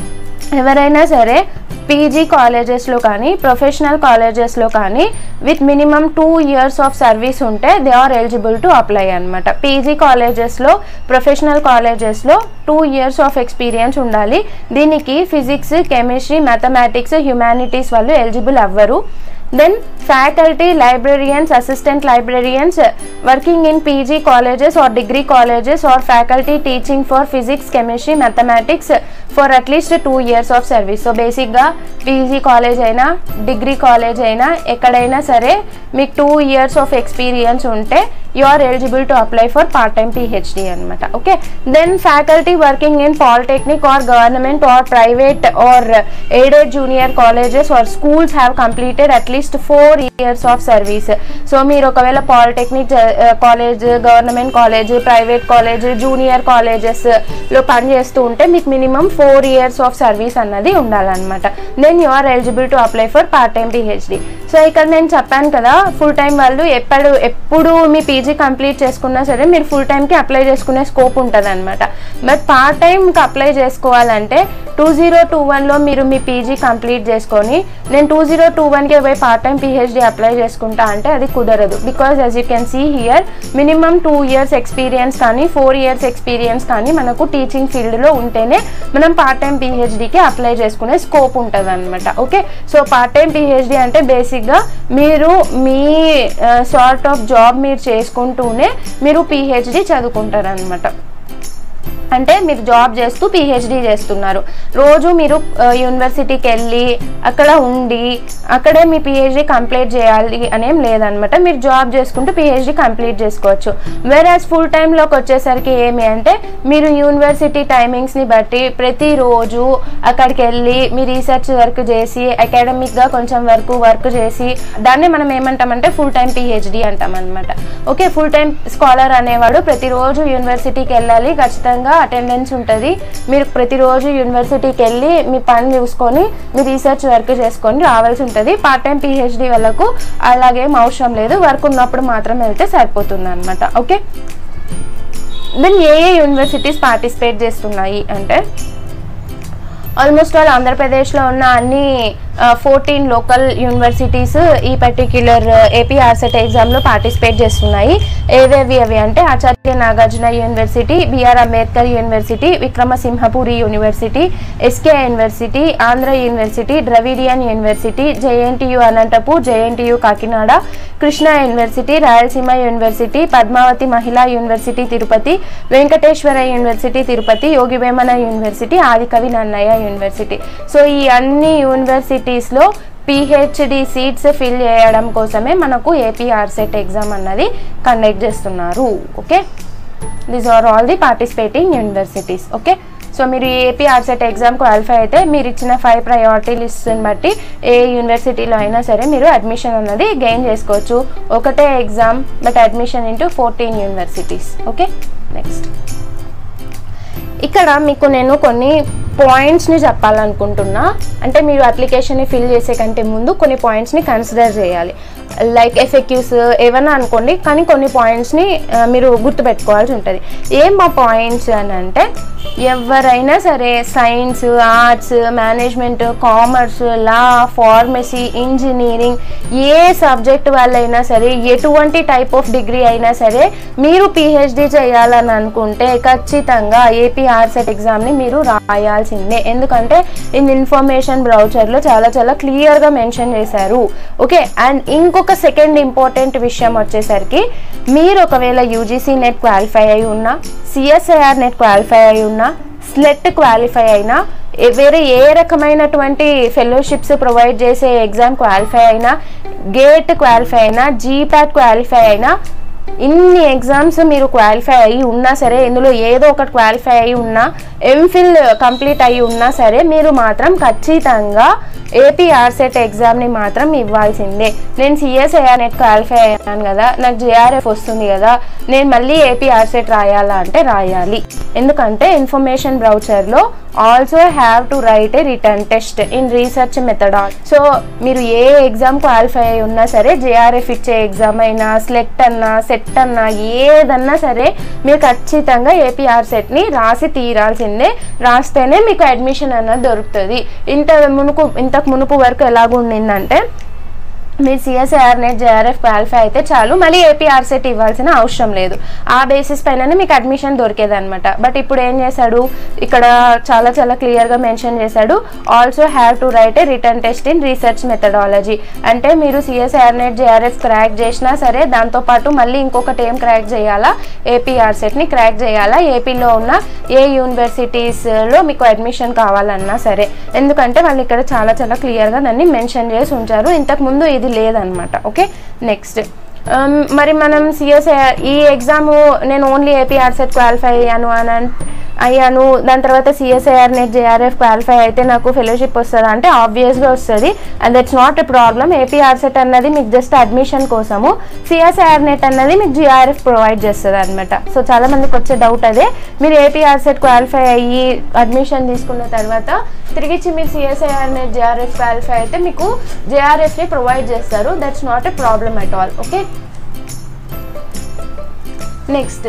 ఎవరైనా సరే పీజీ కాలేజెస్లో కానీ ప్రొఫెషనల్ కాలేజెస్లో కానీ with minimum two years of service ఉంటే they are eligible to apply అనమాట. పీజీ కాలేజెస్లో ప్రొఫెషనల్ కాలేజెస్లో టూ ఇయర్స్ ఆఫ్ ఎక్స్పీరియన్స్ ఉండాలి. దీనికి ఫిజిక్స్ కెమిస్ట్రీ మ్యాథమెటిక్స్ హ్యుమానిటీస్ వాళ్ళు ఎలిజిబుల్ అవ్వరు. Then faculty, librarians, assistant librarians working in P G colleges or degree colleges or faculty teaching for physics, chemistry, mathematics for at least two years of service. So basic ga P G college aina degree college aina ekkadaina sare meek two years of experience unte you are eligible to apply for part time P H D anamata. Okay, then faculty working in polytechnic or government or private or aided junior colleges or schools have completed at least four years of service. So మీరు ఒకవేళ polytechnic college, government college, private college, junior colleges లో పనిచేస్తూ ఉంటే మీకు minimum four years of service అన్నది ఉండాలన్నమాట. Then you are eligible to apply for part time PhD. So ఇక్కడ నేను చెప్పాను కదా, ఫుల్ టైం వాళ్ళు ఎప్పుడు ఎప్పుడు మీ పీజీ కంప్లీట్ చేసుకున్నా సరే మీరు ఫుల్ టైంకి అప్లై చేసుకునే స్కోప్ ఉంటుంది అనమాట. బట్ పార్ట్ టైంకి అప్లై చేసుకోవాలంటే టూ జీరో టూ వన్లో మీరు మీ పీజీ కంప్లీట్ చేసుకొని నేను టూ జీరో టూ వన్కి పోయి పార్ట్ టైం పిహెచ్డి అప్లై చేసుకుంటా అంటే అది కుదరదు. Because as you can see here minimum two years experience కానీ ఫోర్ ఇయర్స్ ఎక్స్పీరియన్స్ కానీ మనకు టీచింగ్ ఫీల్డ్లో ఉంటేనే మనం పార్ట్ టైం పిహెచ్డికి అప్లై చేసుకునే స్కోప్ ఉంటుంది అనమాట. Okay, so part time PhD అంటే బేసిక్గా మీరు మీ సార్ట్ ఆఫ్ జాబ్ మీరు చేసుకుంటూనే మీరు పిహెచ్డి చదువుకుంటారు అనమాట. అంటే మీరు జాబ్ చేస్తూ పిహెచ్డి చేస్తున్నారు, రోజు మీరు యూనివర్సిటీకి వెళ్ళి అక్కడ ఉండి అక్కడే మీ పిహెచ్డి కంప్లీట్ చేయాలి అనేం లేదనమాట. మీరు జాబ్ చేసుకుంటూ పిహెచ్డి కంప్లీట్ చేసుకోవచ్చు. వేరేస్ ఫుల్ టైంలోకి వచ్చేసరికి ఏమి అంటే మీరు యూనివర్సిటీ టైమింగ్స్ని బట్టి ప్రతిరోజు అక్కడికి వెళ్ళి మీ రీసెర్చ్ వర్క్ చేసి అకాడమిక్గా కొంచెం వరకు వర్క్ చేసి దాన్ని మనం ఏమంటామంటే ఫుల్ టైం పిహెచ్డి అంటాం అనమాట. ఓకే, ఫుల్ టైం స్కాలర్ అనేవాడు ప్రతిరోజు యూనివర్సిటీకి వెళ్ళాలి, ఖచ్చితంగా అటెండెన్స్ ఉంటుంది. మీరు ప్రతిరోజు యూనివర్సిటీకి వెళ్ళి మీ పని చూసుకొని మీ రీసెర్చ్ వర్క్ చేసుకొని రావాల్సి ఉంటుంది. పార్ట్ టైం పిహెచ్డి వాళ్ళకు అలాగేం అవసరం లేదు, వర్క్ ఉన్నప్పుడు మాత్రం వెళ్తే సరిపోతుంది అనమాట. ఓకే, దెన్ ఏ ఏ యూనివర్సిటీస్ పార్టిసిపేట్ చేస్తున్నాయి అంటే ఆల్మోస్ట్ ఆల్ ఆంధ్రప్రదేశ్లో ఉన్న అన్ని ఫోర్టీన్ లోకల్ యూనివర్సిటీస్ ఈ పర్టిక్యులర్ ఏపీ ఆర్సెట్ ఎగ్జామ్లో పార్టిసిపేట్ చేస్తున్నాయి. ఏవేవి అవి అంటే Acharya Nagarjuna university, BR Ambedkar university, Vikrama Simhapuri university, SK university, Andhra university, Dravidian university, JNTU Anantapur, JNTU Kakinada, Krishna university, Rayalaseema university, Padmavathi Mahila university Tirupati, Venkateswara university Tirupati, Yogi Vemana university, Adikavi Nannaya university. So ఈ అన్ని యూనివర్సిటీస్లో పిహెచ్డి సీట్స్ ఫిల్ చేయడం కోసమే మనకు ఏపీ ఆర్సెట్ ఎగ్జామ్ అన్నది కండక్ట్ చేస్తున్నారు. Okay, these are all the participating universities. Okay, so మీరు AP RCET exam qualify అయితే మీరు ఇచ్చిన ఫైవ్ ప్రయారిటీ లిస్ట్ని బట్టి ఏ యూనివర్సిటీలో అయినా సరే మీరు అడ్మిషన్ అన్నది గెయిన్ చేసుకోవచ్చు. ఒకటే exam but admission into fourteen universities. Okay, next ఇక్కడ మీకు నేను కొన్ని పాయింట్స్ని చెప్పాలనుకుంటున్నా. అంటే మీరు అప్లికేషన్ని ఫిల్ చేసే కంటే ముందు కొన్ని పాయింట్స్ని కన్సిడర్ చేయాలి. లైక్ ఎఫ్ఎక్యూస్ ఏమన్నా అనుకోండి, కానీ కొన్ని పాయింట్స్ని మీరు గుర్తుపెట్టుకోవాల్సి ఉంటుంది. ఏం మా పాయింట్స్ అని అంటే ఎవరైనా సరే science, arts, management, commerce, law, pharmacy, engineering ఏ సబ్జెక్ట్ వాళ్ళైనా సరే ఎటువంటి టైప్ ఆఫ్ డిగ్రీ అయినా సరే మీరు పిహెచ్డి చేయాలని అనుకుంటే ఖచ్చితంగా ఏపీ ఆర్సెట్ ఎగ్జామ్ని మీరు రాయాల్సిందే. ఎందుకంటే ఇన్ ఇన్ఫర్మేషన్ బ్రౌచర్లో చాలా చాలా క్లియర్గా మెన్షన్ చేశారు. ఓకే, అండ్ ఇంకొక సెకండ్ ఇంపార్టెంట్ విషయం వచ్చేసరికి మీరు ఒకవేళ యూజీసీ నెట్ క్వాలిఫై అయి ఉన్నా, సిఎస్ఐఆర్ నెట్ క్వాలిఫై అయి ఉన్నా, స్లెట్ క్వాలిఫై అయినా, వేరే ఏ రకమైనటువంటి ఫెలోషిప్స్ ప్రొవైడ్ చేసే ఎగ్జామ్ క్వాలిఫై అయినా, గేట్ క్వాలిఫై అయినా, జీపాట్ క్వాలిఫై అయినా, ఇన్ని ఎగ్జామ్స్ మీరు క్వాలిఫై అయ్యి ఉన్నా సరే, ఇందులో ఏదో ఒకటి క్వాలిఫై అయ్యి ఉన్నా, ఎంఫిల్ కంప్లీట్ అయ్యి ఉన్నా సరే మీరు మాత్రం ఖచ్చితంగా ఏపీ ఆర్సెట్ ఎగ్జామ్ని మాత్రం ఇవ్వాల్సిందే. నేను సిఎస్ఐఆర్ నెట్ క్వాలిఫై అయ్యాను కదా, నాకు జేఆర్ఎఫ్ వస్తుంది కదా, నేను మళ్ళీ ఏపీ ఆర్సెట్ రాయాలా అంటే రాయాలి. ఎందుకంటే ఇన్ఫర్మేషన్ బ్రౌచర్లో also have to write a written test in research methodology. So మీరు ఏ ఎగ్జామ్ క్వాలిఫై అయి ఉన్నా సరే, జేఆర్ఎఫ్ ఇచ్చే ఎగ్జామ్ అయినా, స్లెట్ అన్నా, సెట్ అన్నా, ఏదన్నా సరే మీరు ఖచ్చితంగా ఏపీ ఆర్సెట్ని రాసి తీరాల్సిందే. రాస్తేనే మీకు అడ్మిషన్ అన్నది దొరుకుతుంది. ఇంత మునుపు ఇంతకు మునుపు వరకు ఎలాగుండిందంటే మీరు సిఎస్ఐఆర్ నెట్ జేఆర్ఎఫ్ క్వాలిఫై అయితే చాలు, మళ్ళీ ఏపీ ఆర్సెట్ ఇవ్వాల్సిన అవసరం లేదు. ఆ బేసిస్ పైననే మీకు అడ్మిషన్ దొరికేది అనమాట. బట్ ఇప్పుడు ఏం చేశాడు, ఇక్కడ చాలా చాలా క్లియర్గా మెన్షన్ చేశాడు, also have to write a written test in research methodology. అంటే మీరు సిఎస్ఐఆర్ నెట్ జేఆర్ఎఫ్ క్రాక్ చేసినా సరే దాంతోపాటు మళ్ళీ ఇంకొకటి ఏం క్రాక్ చేయాలా, ఏపీ ఆర్సెట్ని క్రాక్ చేయాలా. ఏపీలో ఉన్న ఏ యూనివర్సిటీస్లో మీకు అడ్మిషన్ కావాలన్నా సరే, ఎందుకంటే వాళ్ళు ఇక్కడ చాలా చాలా క్లియర్గా దాన్ని మెన్షన్ చేసి ఉంచారు. ఇంతకుముందు ఇది లేదనమాట. ఓకే, నెక్స్ట్ మరి మనం సిఎస్ఐఆర్ ఈ ఎగ్జాము నేను ఓన్లీ ఏపీ ఆర్సెట్ క్వాలిఫై అయ్యాను అని అయ్యాను దాని తర్వాత సిఎస్ఐఆర్ నెట్ జేఆర్ఎఫ్ క్వాలిఫై అయితే నాకు ఫెలోషిప్ వస్తుందా అంటే ఆబ్వియస్గా వస్తుంది. And that's not a problem. AP RCET అన్నది మీకు జస్ట్ అడ్మిషన్ కోసము, సిఎస్ఐఆర్ నెట్ అన్నది మీకు జిఆర్ఎఫ్ ప్రొవైడ్ చేస్తుంది అనమాట. సో చాలా మందికి వచ్చే డౌట్ అదే, మీరు ఏపీ ఆర్సెట్ క్వాలిఫై అయ్యి అడ్మిషన్ తీసుకున్న తర్వాత తిరిగిచ్చి మీరు సిఎస్ఐఆర్ నెట్ జేఆర్ఎఫ్ క్వాలిఫై అయితే మీకు జేఆర్ఎఫ్ని ప్రొవైడ్ చేస్తారు. That's not a problem at all. Okay, next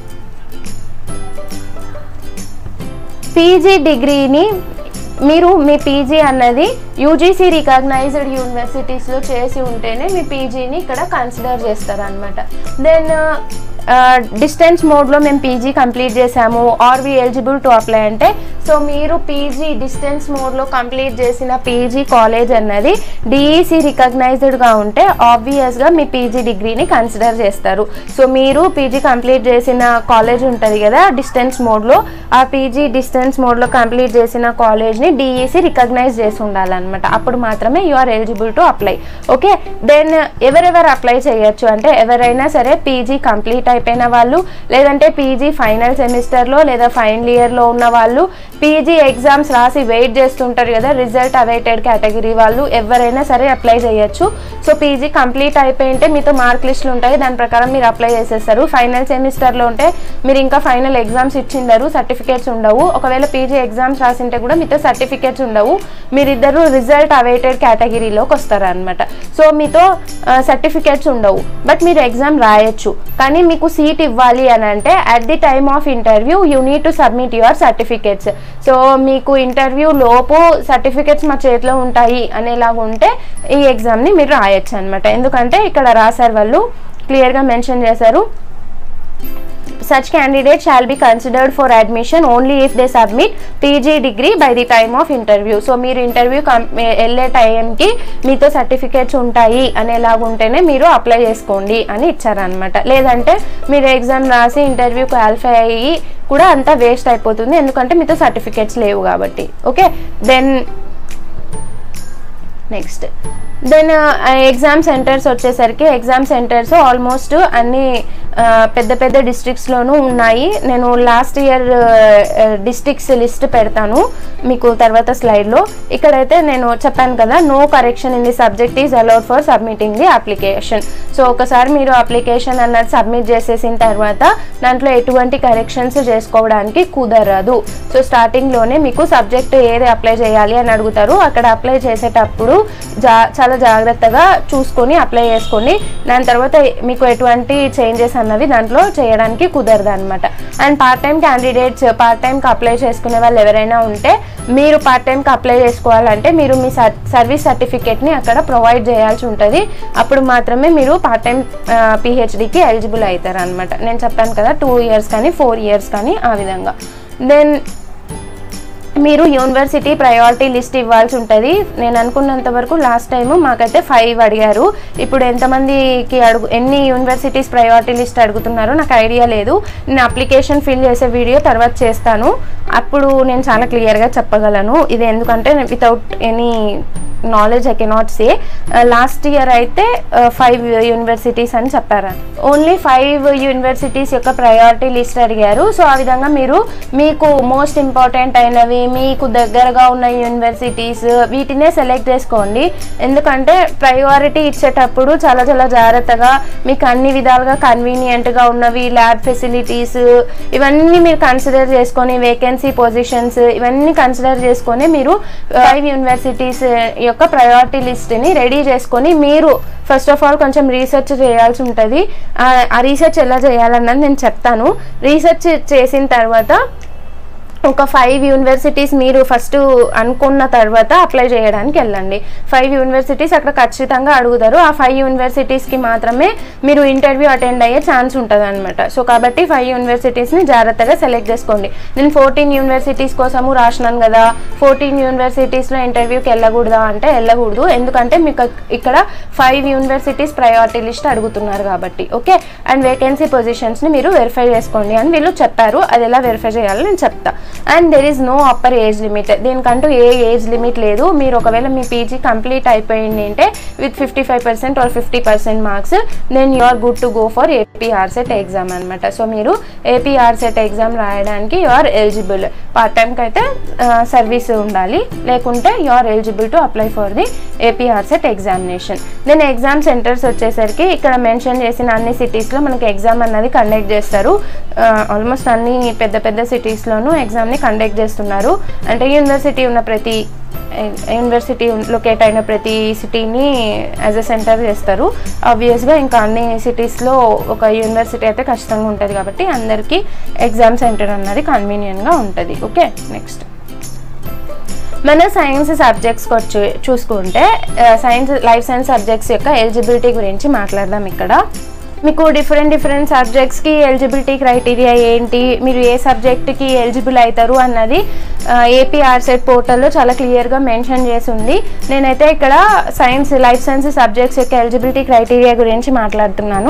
PG డిగ్రీని మీరు మీ పీజీ అన్నది యూజీసీ రికగ్నైజ్డ్ యూనివర్సిటీస్లో చేసి ఉంటేనే మీ పీజీని ఇక్కడ కన్సిడర్ చేస్తారు అనమాట. దెన్ డిస్టెన్స్ మోడ్లో మేము పీజీ కంప్లీట్ చేసాము are we eligible to apply అంటే, సో మీరు పీజీ డిస్టెన్స్ మోడ్లో కంప్లీట్ చేసిన పీజీ కాలేజ్ అన్నది డిఈసి రికగ్నైజ్డ్గా ఉంటే ఆబ్వియస్గా మీ పీజీ డిగ్రీని కన్సిడర్ చేస్తారు. సో మీరు పీజీ కంప్లీట్ చేసిన కాలేజ్ ఉంటుంది కదా డిస్టెన్స్ మోడ్లో, ఆ పీజీ డిస్టెన్స్ మోడ్లో కంప్లీట్ చేసిన కాలేజ్ని డిఈసి రికగ్నైజ్ చేసి ఉండాలన్నమాట. అప్పుడు మాత్రమే you are eligible to apply. Okay, then ఎవరెవరు అప్లై చేయొచ్చు అంటే ఎవరైనా సరే పీజీ కంప్లీట్ అయిపోయిన వాళ్ళు, లేదంటే పీజీ ఫైనల్ సెమిస్టర్లో లేదా ఫైనల్ ఇయర్లో ఉన్న వాళ్ళు, పీజీ ఎగ్జామ్స్ రాసి వెయిట్ చేస్తుంటారు కదా రిజల్ట్ అవైటెడ్ కేటగిరీ వాళ్ళు, ఎవరైనా సరే అప్లై చేయొచ్చు. సో పీజీ కంప్లీట్ అయిపోయింటే మీతో మార్క్ లిస్టులు ఉంటాయి, దాని ప్రకారం మీరు అప్లై చేసేస్తారు. ఫైనల్ సెమిస్టర్లో ఉంటే మీరు ఇంకా ఫైనల్ ఎగ్జామ్స్ ఇచ్చిండరు, సర్టిఫికేట్స్ ఉండవు. ఒకవేళ పీజీ ఎగ్జామ్స్ రాసింటే కూడా మీతో సర్టిఫికేట్స్ ఉండవు, మీరిద్దరు రిజల్ట్ అవైటెడ్ కేటగిరీలోకి వస్తారు అనమాట. సో మీతో సర్టిఫికేట్స్ ఉండవు, బట్ మీరు ఎగ్జామ్ రాయొచ్చు. కానీ మీకు సీట్ ఇవ్వాలి అని అంటే at the time of interview you need to submit your certificates. So మీకు ఇంటర్వ్యూ లోపు సర్టిఫికేట్స్ మా చేతిలో ఉంటాయి అనేలాగా ఉంటే ఈ ఎగ్జామ్ని మీరు రాయొచ్చు అనమాట. ఎందుకంటే ఇక్కడ రాశారు వాళ్ళు క్లియర్గా మెన్షన్ చేశారు, such candidates shall be considered for admission only if they submit P G degree by the time of interview. So మీరు ఇంటర్వ్యూ వెళ్ళే టైంకి మీతో సర్టిఫికేట్స్ ఉంటాయి అనేలాగా ఉంటేనే మీరు అప్లై చేసుకోండి అని ఇచ్చారనమాట. లేదంటే మీరు ఎగ్జామ్ రాసి ఇంటర్వ్యూ క్వాలిఫై అయ్యి కూడా అంతా వేస్ట్ అయిపోతుంది, ఎందుకంటే మీతో సర్టిఫికేట్స్ లేవు కాబట్టి. Okay, then next then exam centres వచ్చేసరికి ఎగ్జామ్ సెంటర్స్ ఆల్మోస్ట్ అన్ని పెద్ద పెద్ద డిస్ట్రిక్ట్స్లోనూ ఉన్నాయి. నేను లాస్ట్ ఇయర్ డిస్ట్రిక్ట్స్ లిస్ట్ పెడతాను మీకు తర్వాత స్లైడ్లో. ఇక్కడైతే నేను చెప్పాను కదా, no correction in the subject is allowed for submitting the application. So ఒకసారి మీరు అప్లికేషన్ అన్నది సబ్మిట్ చేసేసిన తర్వాత దాంట్లో ఎటువంటి కరెక్షన్స్ చేసుకోవడానికి కుదరదు. సో స్టార్టింగ్లోనే మీకు సబ్జెక్ట్ ఏది అప్లై చేయాలి అని అడుగుతారు, అక్కడ అప్లై చేసేటప్పుడు జా చాలా జాగ్రత్తగా చూసుకొని అప్లై చేసుకోండి. దాని తర్వాత మీకు ఎటువంటి చేంజెస్ అన్నవి దాంట్లో చేయడానికి కుదరదు అనమాట. And part time candidates part టైంకి అప్లై చేసుకునే వాళ్ళు ఎవరైనా ఉంటే మీరు పార్ట్ టైంకి అప్లై చేసుకోవాలంటే మీరు మీ సర్వీస్ సర్టిఫికేట్ని అక్కడ ప్రొవైడ్ చేయాల్సి ఉంటుంది. అప్పుడు మాత్రమే మీరు పార్ట్ టైం పిహెచ్డికి ఎలిజిబుల్ అవుతారు అనమాట. నేను చెప్పాను కదా టూ ఇయర్స్ కానీ ఫోర్ ఇయర్స్ కానీ ఆ విధంగా. దెన్ మీరు యూనివర్సిటీ ప్రయారిటీ లిస్ట్ ఇవ్వాల్సి ఉంటుంది. నేను అనుకున్నంత వరకు లాస్ట్ టైము మాకైతే ఫైవ్ అడిగారు, ఇప్పుడు ఎంతమందికి అడుగు ఎన్ని యూనివర్సిటీస్ ప్రయారిటీ లిస్ట్ అడుగుతున్నారో నాకు ఐడియా లేదు. నేను అప్లికేషన్ ఫిల్ చేసే వీడియో తర్వాత చేస్తాను, అప్పుడు నేను చాలా క్లియర్గా చెప్పగలను ఇది. ఎందుకంటే without any knowledge I cannot say. Last year అయితే ఫైవ్ యూనివర్సిటీస్ అని చెప్పారు, ఓన్లీ ఫైవ్ యూనివర్సిటీస్ యొక్క ప్రయారిటీ లిస్ట్ అడిగారు. సో ఆ విధంగా మీరు మీకు మోస్ట్ ఇంపార్టెంట్ అయినవి మీకు దగ్గరగా ఉన్న యూనివర్సిటీస్ వీటినే సెలెక్ట్ చేసుకోండి. ఎందుకంటే ప్రయారిటీ ఇచ్చేటప్పుడు చాలా చాలా జాగ్రత్తగా మీకు అన్ని విధాలుగా కన్వీనియంట్గా ఉన్నవి, ల్యాబ్ ఫెసిలిటీస్ ఇవన్నీ మీరు కన్సిడర్ చేసుకొని, వేకెన్సీ పొజిషన్స్ ఇవన్నీ కన్సిడర్ చేసుకొని మీరు ఫైవ్ యూనివర్సిటీస్ యొక్క ప్రయారిటీ లిస్ట్ని రెడీ చేసుకొని మీరు ఫస్ట్ ఆఫ్ ఆల్ కొంచెం రీసెర్చ్ చేయాల్సి ఉంటుంది. ఆ రీసెర్చ్ ఎలా చేయాలన్నది నేను చెప్తాను. రీసెర్చ్ చేసిన తర్వాత ఒక ఫైవ్ యూనివర్సిటీస్ మీరు ఫస్ట్ అనుకున్న తర్వాత అప్లై చేయడానికి వెళ్ళండి. ఫైవ్ యూనివర్సిటీస్ అక్కడ ఖచ్చితంగా అడుగుతారు, ఆ ఫైవ్ యూనివర్సిటీస్కి మాత్రమే మీరు ఇంటర్వ్యూ అటెండ్ అయ్యే ఛాన్స్ ఉంటుంది అనమాట. సో కాబట్టి ఫైవ్ యూనివర్సిటీస్ని జాగ్రత్తగా సెలెక్ట్ చేసుకోండి. నేను ఫోర్టీన్ యూనివర్సిటీస్ కోసము రాసినాను కదా, ఫోర్టీన్ యూనివర్సిటీస్లో ఇంటర్వ్యూకి వెళ్ళకూడదా అంటే వెళ్ళకూడదు, ఎందుకంటే మీకు ఇక్కడ ఫైవ్ యూనివర్సిటీస్ ప్రయారిటీ లిస్ట్ అడుగుతున్నారు కాబట్టి. ఓకే, అండ్ వేకెన్సీ పొజిషన్స్ని మీరు వెరిఫై చేసుకోండి అని వీళ్ళు చెప్పారు. అది ఎలా వెరిఫై చేయాలో నేను చెప్తా. And there is no upper age limit, దీనికంటూ ఏ ఏజ్ లిమిట్ లేదు. మీరు ఒకవేళ మీ పీజీ కంప్లీట్ అయిపోయింది అంటే with fifty five percent or fifty percent marks then you are good to go for APRCET exam అనమాట. సో మీరు ఏపీఆర్సెట్ ఎగ్జామ్ రాయడానికి యు ఆర్ ఎలిజిబుల్. పార్ట్ టైంకి అయితే సర్వీస్ ఉండాలి, లేకుంటే you are eligible to apply for the APRCET examination. Then exam centres వచ్చేసరికి ఇక్కడ mention చేసిన అన్ని సిటీస్లో మనకి ఎగ్జామ్ అన్నది కండక్ట్ చేస్తారు. ఆల్మోస్ట్ అన్ని పెద్ద పెద్ద సిటీస్లోనూ ఎగ్జామ్ని కండక్ట్ చేస్తున్నారు. అంటే యూనివర్సిటీ ఉన్న ప్రతి యూనివర్సిటీ లొకేట్ అయిన ప్రతి సిటీని యాజ్ ఎ సెంటర్ చేస్తారు. ఆబ్వియస్గా ఇంకా అన్ని సిటీస్లో ఒక యూనివర్సిటీ అయితే ఖచ్చితంగా ఉంటుంది కాబట్టి అందరికీ ఎగ్జామ్ సెంటర్ అన్నది కన్వీనియంట్గా ఉంటుంది. ఓకే, నెక్స్ట్ మన సైన్స్ సబ్జెక్ట్స్కి వచ్చి చూసుకుంటే సైన్స్ లైఫ్ సైన్స్ సబ్జెక్ట్స్ యొక్క ఎలిజిబిలిటీ గురించి మాట్లాడదాం. ఇక్కడ మీకు డిఫరెంట్ డిఫరెంట్ సబ్జెక్ట్స్కి ఎలిజిబిలిటీ క్రైటీరియా ఏంటి, మీరు ఏ సబ్జెక్ట్కి ఎలిజిబుల్ అవుతారు అన్నది ఏపీ ఆర్సెట్ పోర్టల్లో చాలా క్లియర్గా మెన్షన్ చేసి ఉంది. నేనైతే ఇక్కడ సైన్స్ లైఫ్ సైన్స్ సబ్జెక్ట్స్ యొక్క ఎలిజిబిలిటీ క్రైటీరియా గురించి మాట్లాడుతున్నాను.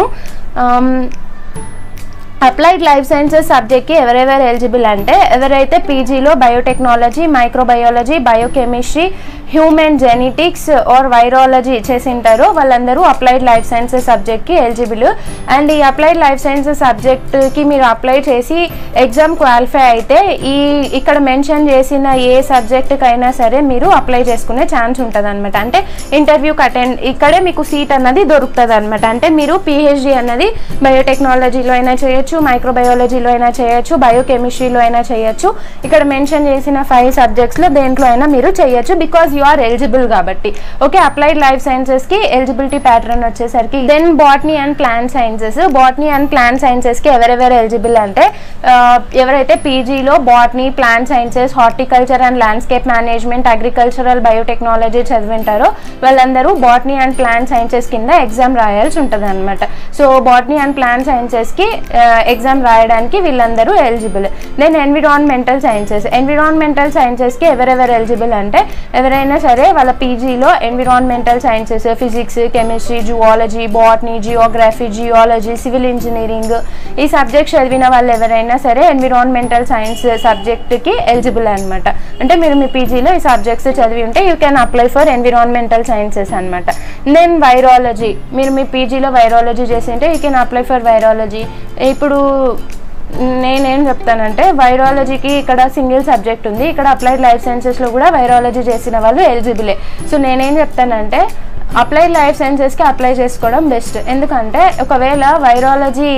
అప్లైడ్ లైఫ్ సైన్సెస్ సబ్జెక్ట్కి ఎవరెవరు ఎలిజిబుల్ అంటే ఎవరైతే పీజీలో biotechnology, microbiology, biochemistry, human genetics or virology చేసింటారో వాళ్ళందరూ అప్లైడ్ లైఫ్ సైన్సెస్ సబ్జెక్ట్కి ఎలిజిబుల్. అండ్ ఈ అప్లైడ్ లైఫ్ సైన్సెస్ సబ్జెక్ట్కి మీరు అప్లై చేసి ఎగ్జామ్ క్వాలిఫై అయితే ఈ ఇక్కడ మెన్షన్ చేసిన ఏ సబ్జెక్ట్కైనా సరే మీరు అప్లై చేసుకునే ఛాన్స్ ఉంటుంది అనమాట. అంటే ఇంటర్వ్యూకి అటెండ్ ఇక్కడే మీకు సీట్ అన్నది దొరుకుతుంది అనమాట. అంటే మీరు పిహెచ్డి అన్నది బయోటెక్నాలజీలో అయినా చేయొచ్చు, మైక్రోబయాలజీలో అయినా చేయొచ్చు, బయోకెమిస్ట్రీలో అయినా చేయొచ్చు. ఇక్కడ మెన్షన్ చేసిన ఫైవ్ సబ్జెక్ట్స్లో దేంట్లో అయినా మీరు చేయొచ్చు బికాజ్ యు ఆర్ ఎలిజిబుల్ కాబట్టి. ఓకే, అప్లైడ్ లైఫ్ సైన్సెస్కి ఎలిజిబిలిటీ ప్యాటర్న్ వచ్చేసరికి then botany and plant sciences. Botany and plant సైన్సెస్కి ఎవరెవరు ఎలిజిబుల్ అంటే ఎవరైతే పీజీలో botany, plant sciences, horticulture and landscape management, agricultural biotechnology చదివింటారో వాళ్ళందరూ బాటనీ అండ్ ప్లాంట్ సైన్సెస్ కింద ఎగ్జామ్ రాయాల్సి ఉంటుంది అనమాట. సో బాటనీ అండ్ ప్లాంట్ సైన్సెస్కి ఎగ్జామ్ రాయడానికి వీళ్ళందరూ eligible. Then environmental sciences. Environmental సైన్సెస్కి ఎవరెవరు ఎలిజిబుల్ అంటే ఎవరైనా సరే వాళ్ళ పీజీలో environmental sciences, physics, chemistry, zoology, botany, geography, geology, civil engineering ఈ సబ్జెక్ట్స్ చదివిన వాళ్ళు ఎవరైనా సరే ఎన్విరాన్మెంటల్ సైన్స్ సబ్జెక్ట్కి ఎలిజిబుల్ అనమాట. అంటే మీరు మీ పీజీలో ఈ సబ్జెక్ట్స్ చదివి ఉంటే you can apply for environmental sciences అనమాట. Then virology. మీరు మీ పీజీలో వైరాలజీ చేసి ఉంటే you can apply for virology. ఇప్పుడు నేనేం చెప్తానంటే వైరాలజీకి ఇక్కడ సింగిల్ సబ్జెక్ట్ ఉంది, ఇక్కడ అప్లైడ్ లైఫ్ సైన్సెస్లో కూడా వైరాలజీ చేసిన వాళ్ళు ఎలిజిబులే. సో నేనేం చెప్తానంటే అప్లైడ్ లైఫ్ సైన్సెస్కి అప్లై చేసుకోవడం బెస్ట్. ఎందుకంటే ఒకవేళ వైరాలజీ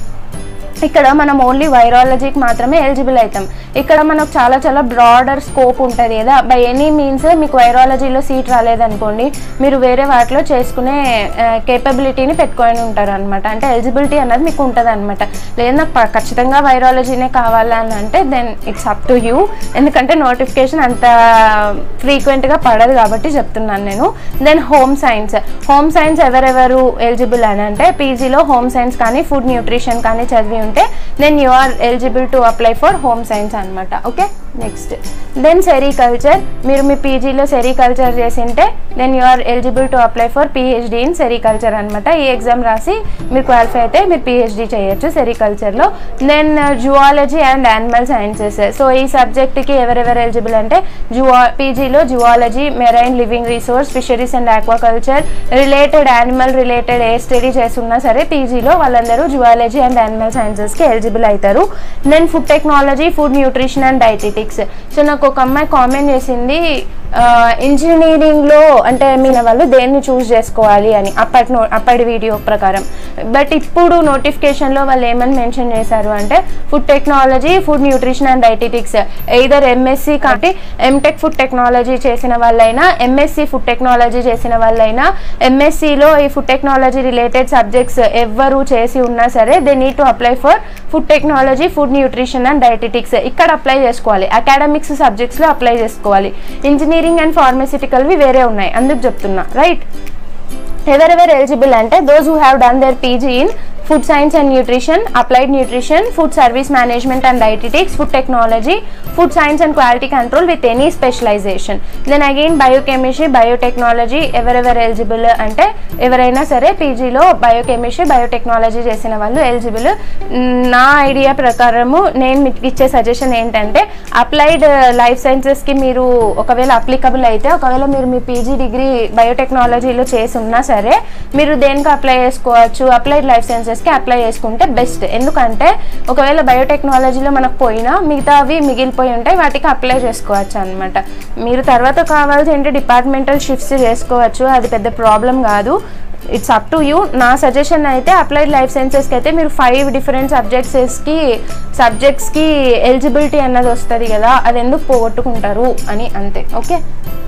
ఇక్కడ మనం ఓన్లీ వైరాలజీకి మాత్రమే ఎలిజిబుల్ అవుతాం. ఇక్కడ మనకు చాలా చాలా బ్రాడర్ స్కోప్ ఉంటుంది కదా. బై ఎనీ మీన్స్ మీకు వైరాలజీలో సీట్ రాలేదనుకోండి, మీరు వేరే వాటిలో చేసుకునే కేపబిలిటీని పెట్టుకొని ఉంటారు అనమాట. అంటే ఎలిజిబిలిటీ అన్నది మీకు ఉంటుంది అనమాట. లేదా నాకు ఖచ్చితంగా వైరాలజీనే కావాలని అంటే then it's up to you. ఎందుకంటే నోటిఫికేషన్ అంత ఫ్రీక్వెంట్గా పడదు కాబట్టి చెప్తున్నాను నేను. Then home science. Home science ఎవరెవరు ఎలిజిబుల్ అని అంటే పీజీలో హోమ్ సైన్స్ కానీ ఫుడ్ న్యూట్రిషన్ కానీ చదివి ఉంటే then you are eligible to apply for home science అనమాట. Okay, next then sericulture. మీరు మీ పీజీలో సెరికల్చర్ చేసి ఉంటే then you are eligible to apply for PhD in sericulture అనమాట. ఈ ఎగ్జామ్ రాసి మీరు క్వాలిఫై అయితే మీరు పిహెచ్డి చేయొచ్చు సెరికల్చర్లో. Then zoology and animal sciences. So ఈ సబ్జెక్ట్కి ఎవరెవరు ఎలిజిబుల్ అంటే జువా పీజీలో zoology, marine living resource, fisheries and aquaculture, related animal related ఏ స్టడీ చేస్తున్నా సరే పీజీలో వాళ్ళందరూ జువాలజీ అండ్ యానిమల్ సైన్సెస్కి ఎలిజిబుల్ అవుతారు. Then food technology, food nutrition and dietetics. So నాకు ఒక అమ్మాయి కామెంట్ చేసింది ఇంజనీరింగ్లో అంటే మీన వాళ్ళు దేన్ని చూస్ చేసుకోవాలి అని అప్పటి నో అప్పటి వీడియో ప్రకారం. బట్ ఇప్పుడు నోటిఫికేషన్లో వాళ్ళు ఏమని మెన్షన్ చేశారు అంటే food technology, food nutrition and dietetics either MSc కాబట్టి ఎంటెక్ ఫుడ్ టెక్నాలజీ చేసిన వాళ్ళైనా, ఎంఎస్సి ఫుడ్ టెక్నాలజీ చేసిన వాళ్ళైనా, ఎంఎస్సిలో ఈ ఫుడ్ టెక్నాలజీ రిలేటెడ్ సబ్జెక్ట్స్ ఎవ్వరు చేసి ఉన్నా సరే they need to apply for food technology, food nutrition and dietetics. ఇక్కడ అప్లై చేసుకోవాలి, అకాడమిక్స్ సబ్జెక్ట్స్లో అప్లై చేసుకోవాలి. ఇంజనీరింగ్ అండ్ ఫార్మసిటికల్వి వేరే ఉన్నాయి, అందుకు చెప్తున్నా. రైట్, ఎవరెవరు ఎలిజిబుల్ అంటే those who have done their PG in food science and nutrition, applied nutrition, food service management and dietetics, food technology, food science and quality control with any specialization. Then again biochemistry, biotechnology ఎవరెవరు eligible అంటే ఎవరైనా సరే పీజీలో biochemistry, biotechnology చేసిన వాళ్ళు eligible. నా idea ప్రకారము నేను మీకు ఇచ్చే సజెషన్ ఏంటంటే అప్లైడ్ లైఫ్ సైన్సెస్కి మీరు ఒకవేళ అప్లికబుల్ అయితే, ఒకవేళ మీరు మీ పీజీ డిగ్రీ బయోటెక్నాలజీలో చేసి ఉన్నా సరే మీరు దేనికి అప్లై చేసుకోవచ్చు, అప్లైడ్ లైఫ్ సైన్సెస్ కి అప్లై చేసుకుంటే బెస్ట్. ఎందుకంటే ఒకవేళ బయోటెక్నాలజీలో మనకు పోయినా మిగతావి మిగిలిపోయి ఉంటాయి, వాటికి అప్లై చేసుకోవచ్చు అనమాట. మీరు తర్వాత కావాల్సి ఏంటి డిపార్ట్మెంటల్ షిఫ్ట్స్ చేసుకోవచ్చు, అది పెద్ద ప్రాబ్లం కాదు. It's up to you. నా సజెషన్ అయితే అప్లైడ్ లైఫ్ సైన్సెస్కి అయితే మీరు ఫైవ్ డిఫరెంట్ సబ్జెక్ట్స్కి సబ్జెక్ట్స్కి ఎలిజిబిలిటీ అన్నది వస్తుంది కదా, అది ఎందుకు పోగొట్టుకుంటారు అని, అంతే. Okay.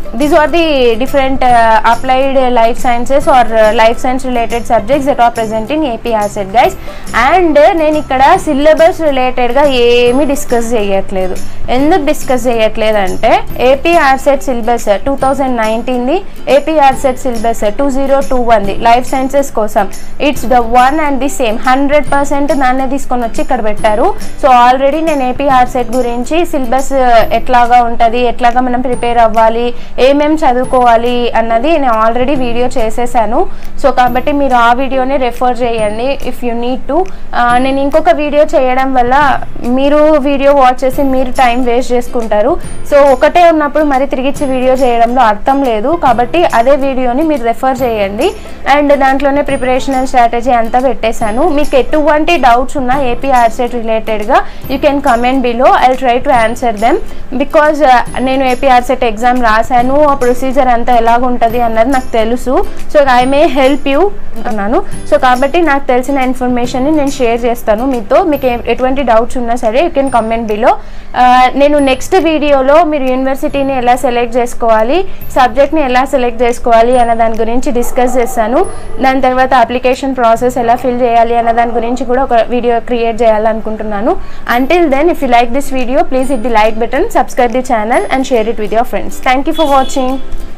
these are the different uh, applied uh, life sciences or uh, life science related subjects that are present in A P R set guys. And నేను ఇక్కడ సిలబస్ రిలేటెడ్గా ఏమీ డిస్కస్ చేయట్లేదు. ఎందుకు డిస్కస్ చేయట్లేదు అంటే APR CET syllabus two thousand నైన్టీన్ది APR CET syllabus two zero two వన్ది లైఫ్ సైన్సెస్ కోసం it's the one and the same hundred percent దాన్నే తీసుకొని వచ్చి ఇక్కడ పెట్టారు. సో ఆల్రెడీ నేను ఏపీఆర్ సెట్ గురించి సిలబస్ ఎట్లాగా ఉంటుంది, ఎట్లాగా మనం ప్రిపేర్ అవ్వాలి, ఏమేమి చదువుకోవాలి అన్నది నేను ఆల్రెడీ వీడియో చేసేసాను. సో కాబట్టి మీరు ఆ వీడియోని రెఫర్ చేయండి ఇఫ్ యూ నీడ్ టు. నేను ఇంకొక వీడియో చేయడం వల్ల మీరు వీడియో వాచ్ చేసి మీరు టైం వేస్ట్ చేసుకుంటారు. సో ఒకటే ఉన్నప్పుడు మరి తిరిగిచ్చి వీడియో చేయడంలో అర్థం లేదు. కాబట్టి అదే వీడియోని మీరు రెఫర్ చేయండి. అండ్ దాంట్లోనే ప్రిపరేషన్ అండ్ స్ట్రాటజీ అంతా పెట్టేశాను. మీకు ఎటువంటి డౌట్స్ ఉన్నా ఏపీఆర్ సెట్ రిలేటెడ్గా you can comment below. I try to answer them because నేను ఏపీఆర్ సెట్ ఎగ్జామ్ రాశాను, ఆ ప్రొసీజర్ అంతా ఎలాగుంటుంది అన్నది నాకు తెలుసు. So I may help you అన్నాను. సో కాబట్టి నాకు తెలిసిన ఇన్ఫర్మేషన్ని నేను షేర్ చేస్తాను మీతో. మీకు ఎటువంటి డౌట్స్ ఉన్నా సరే యూ కెన్ కమెంట్ బిలో. నేను నెక్స్ట్ వీడియోలో మీరు యూనివర్సిటీని ఎలా సెలెక్ట్ చేసుకోవాలి, సబ్జెక్ట్ని ఎలా సెలెక్ట్ చేసుకోవాలి అన్న దాని గురించి డిస్కస్ చేస్తాను. దాని తర్వాత అప్లికేషన్ ప్రాసెస్ ఎలా ఫిల్ చేయాలి అన్న దాని గురించి కూడా ఒక వీడియో క్రియేట్ చేయాలనుకుంటున్నాను. Until then if you like this video please hit the like button, subscribe the channel and share it with your friends. Thank you for watching.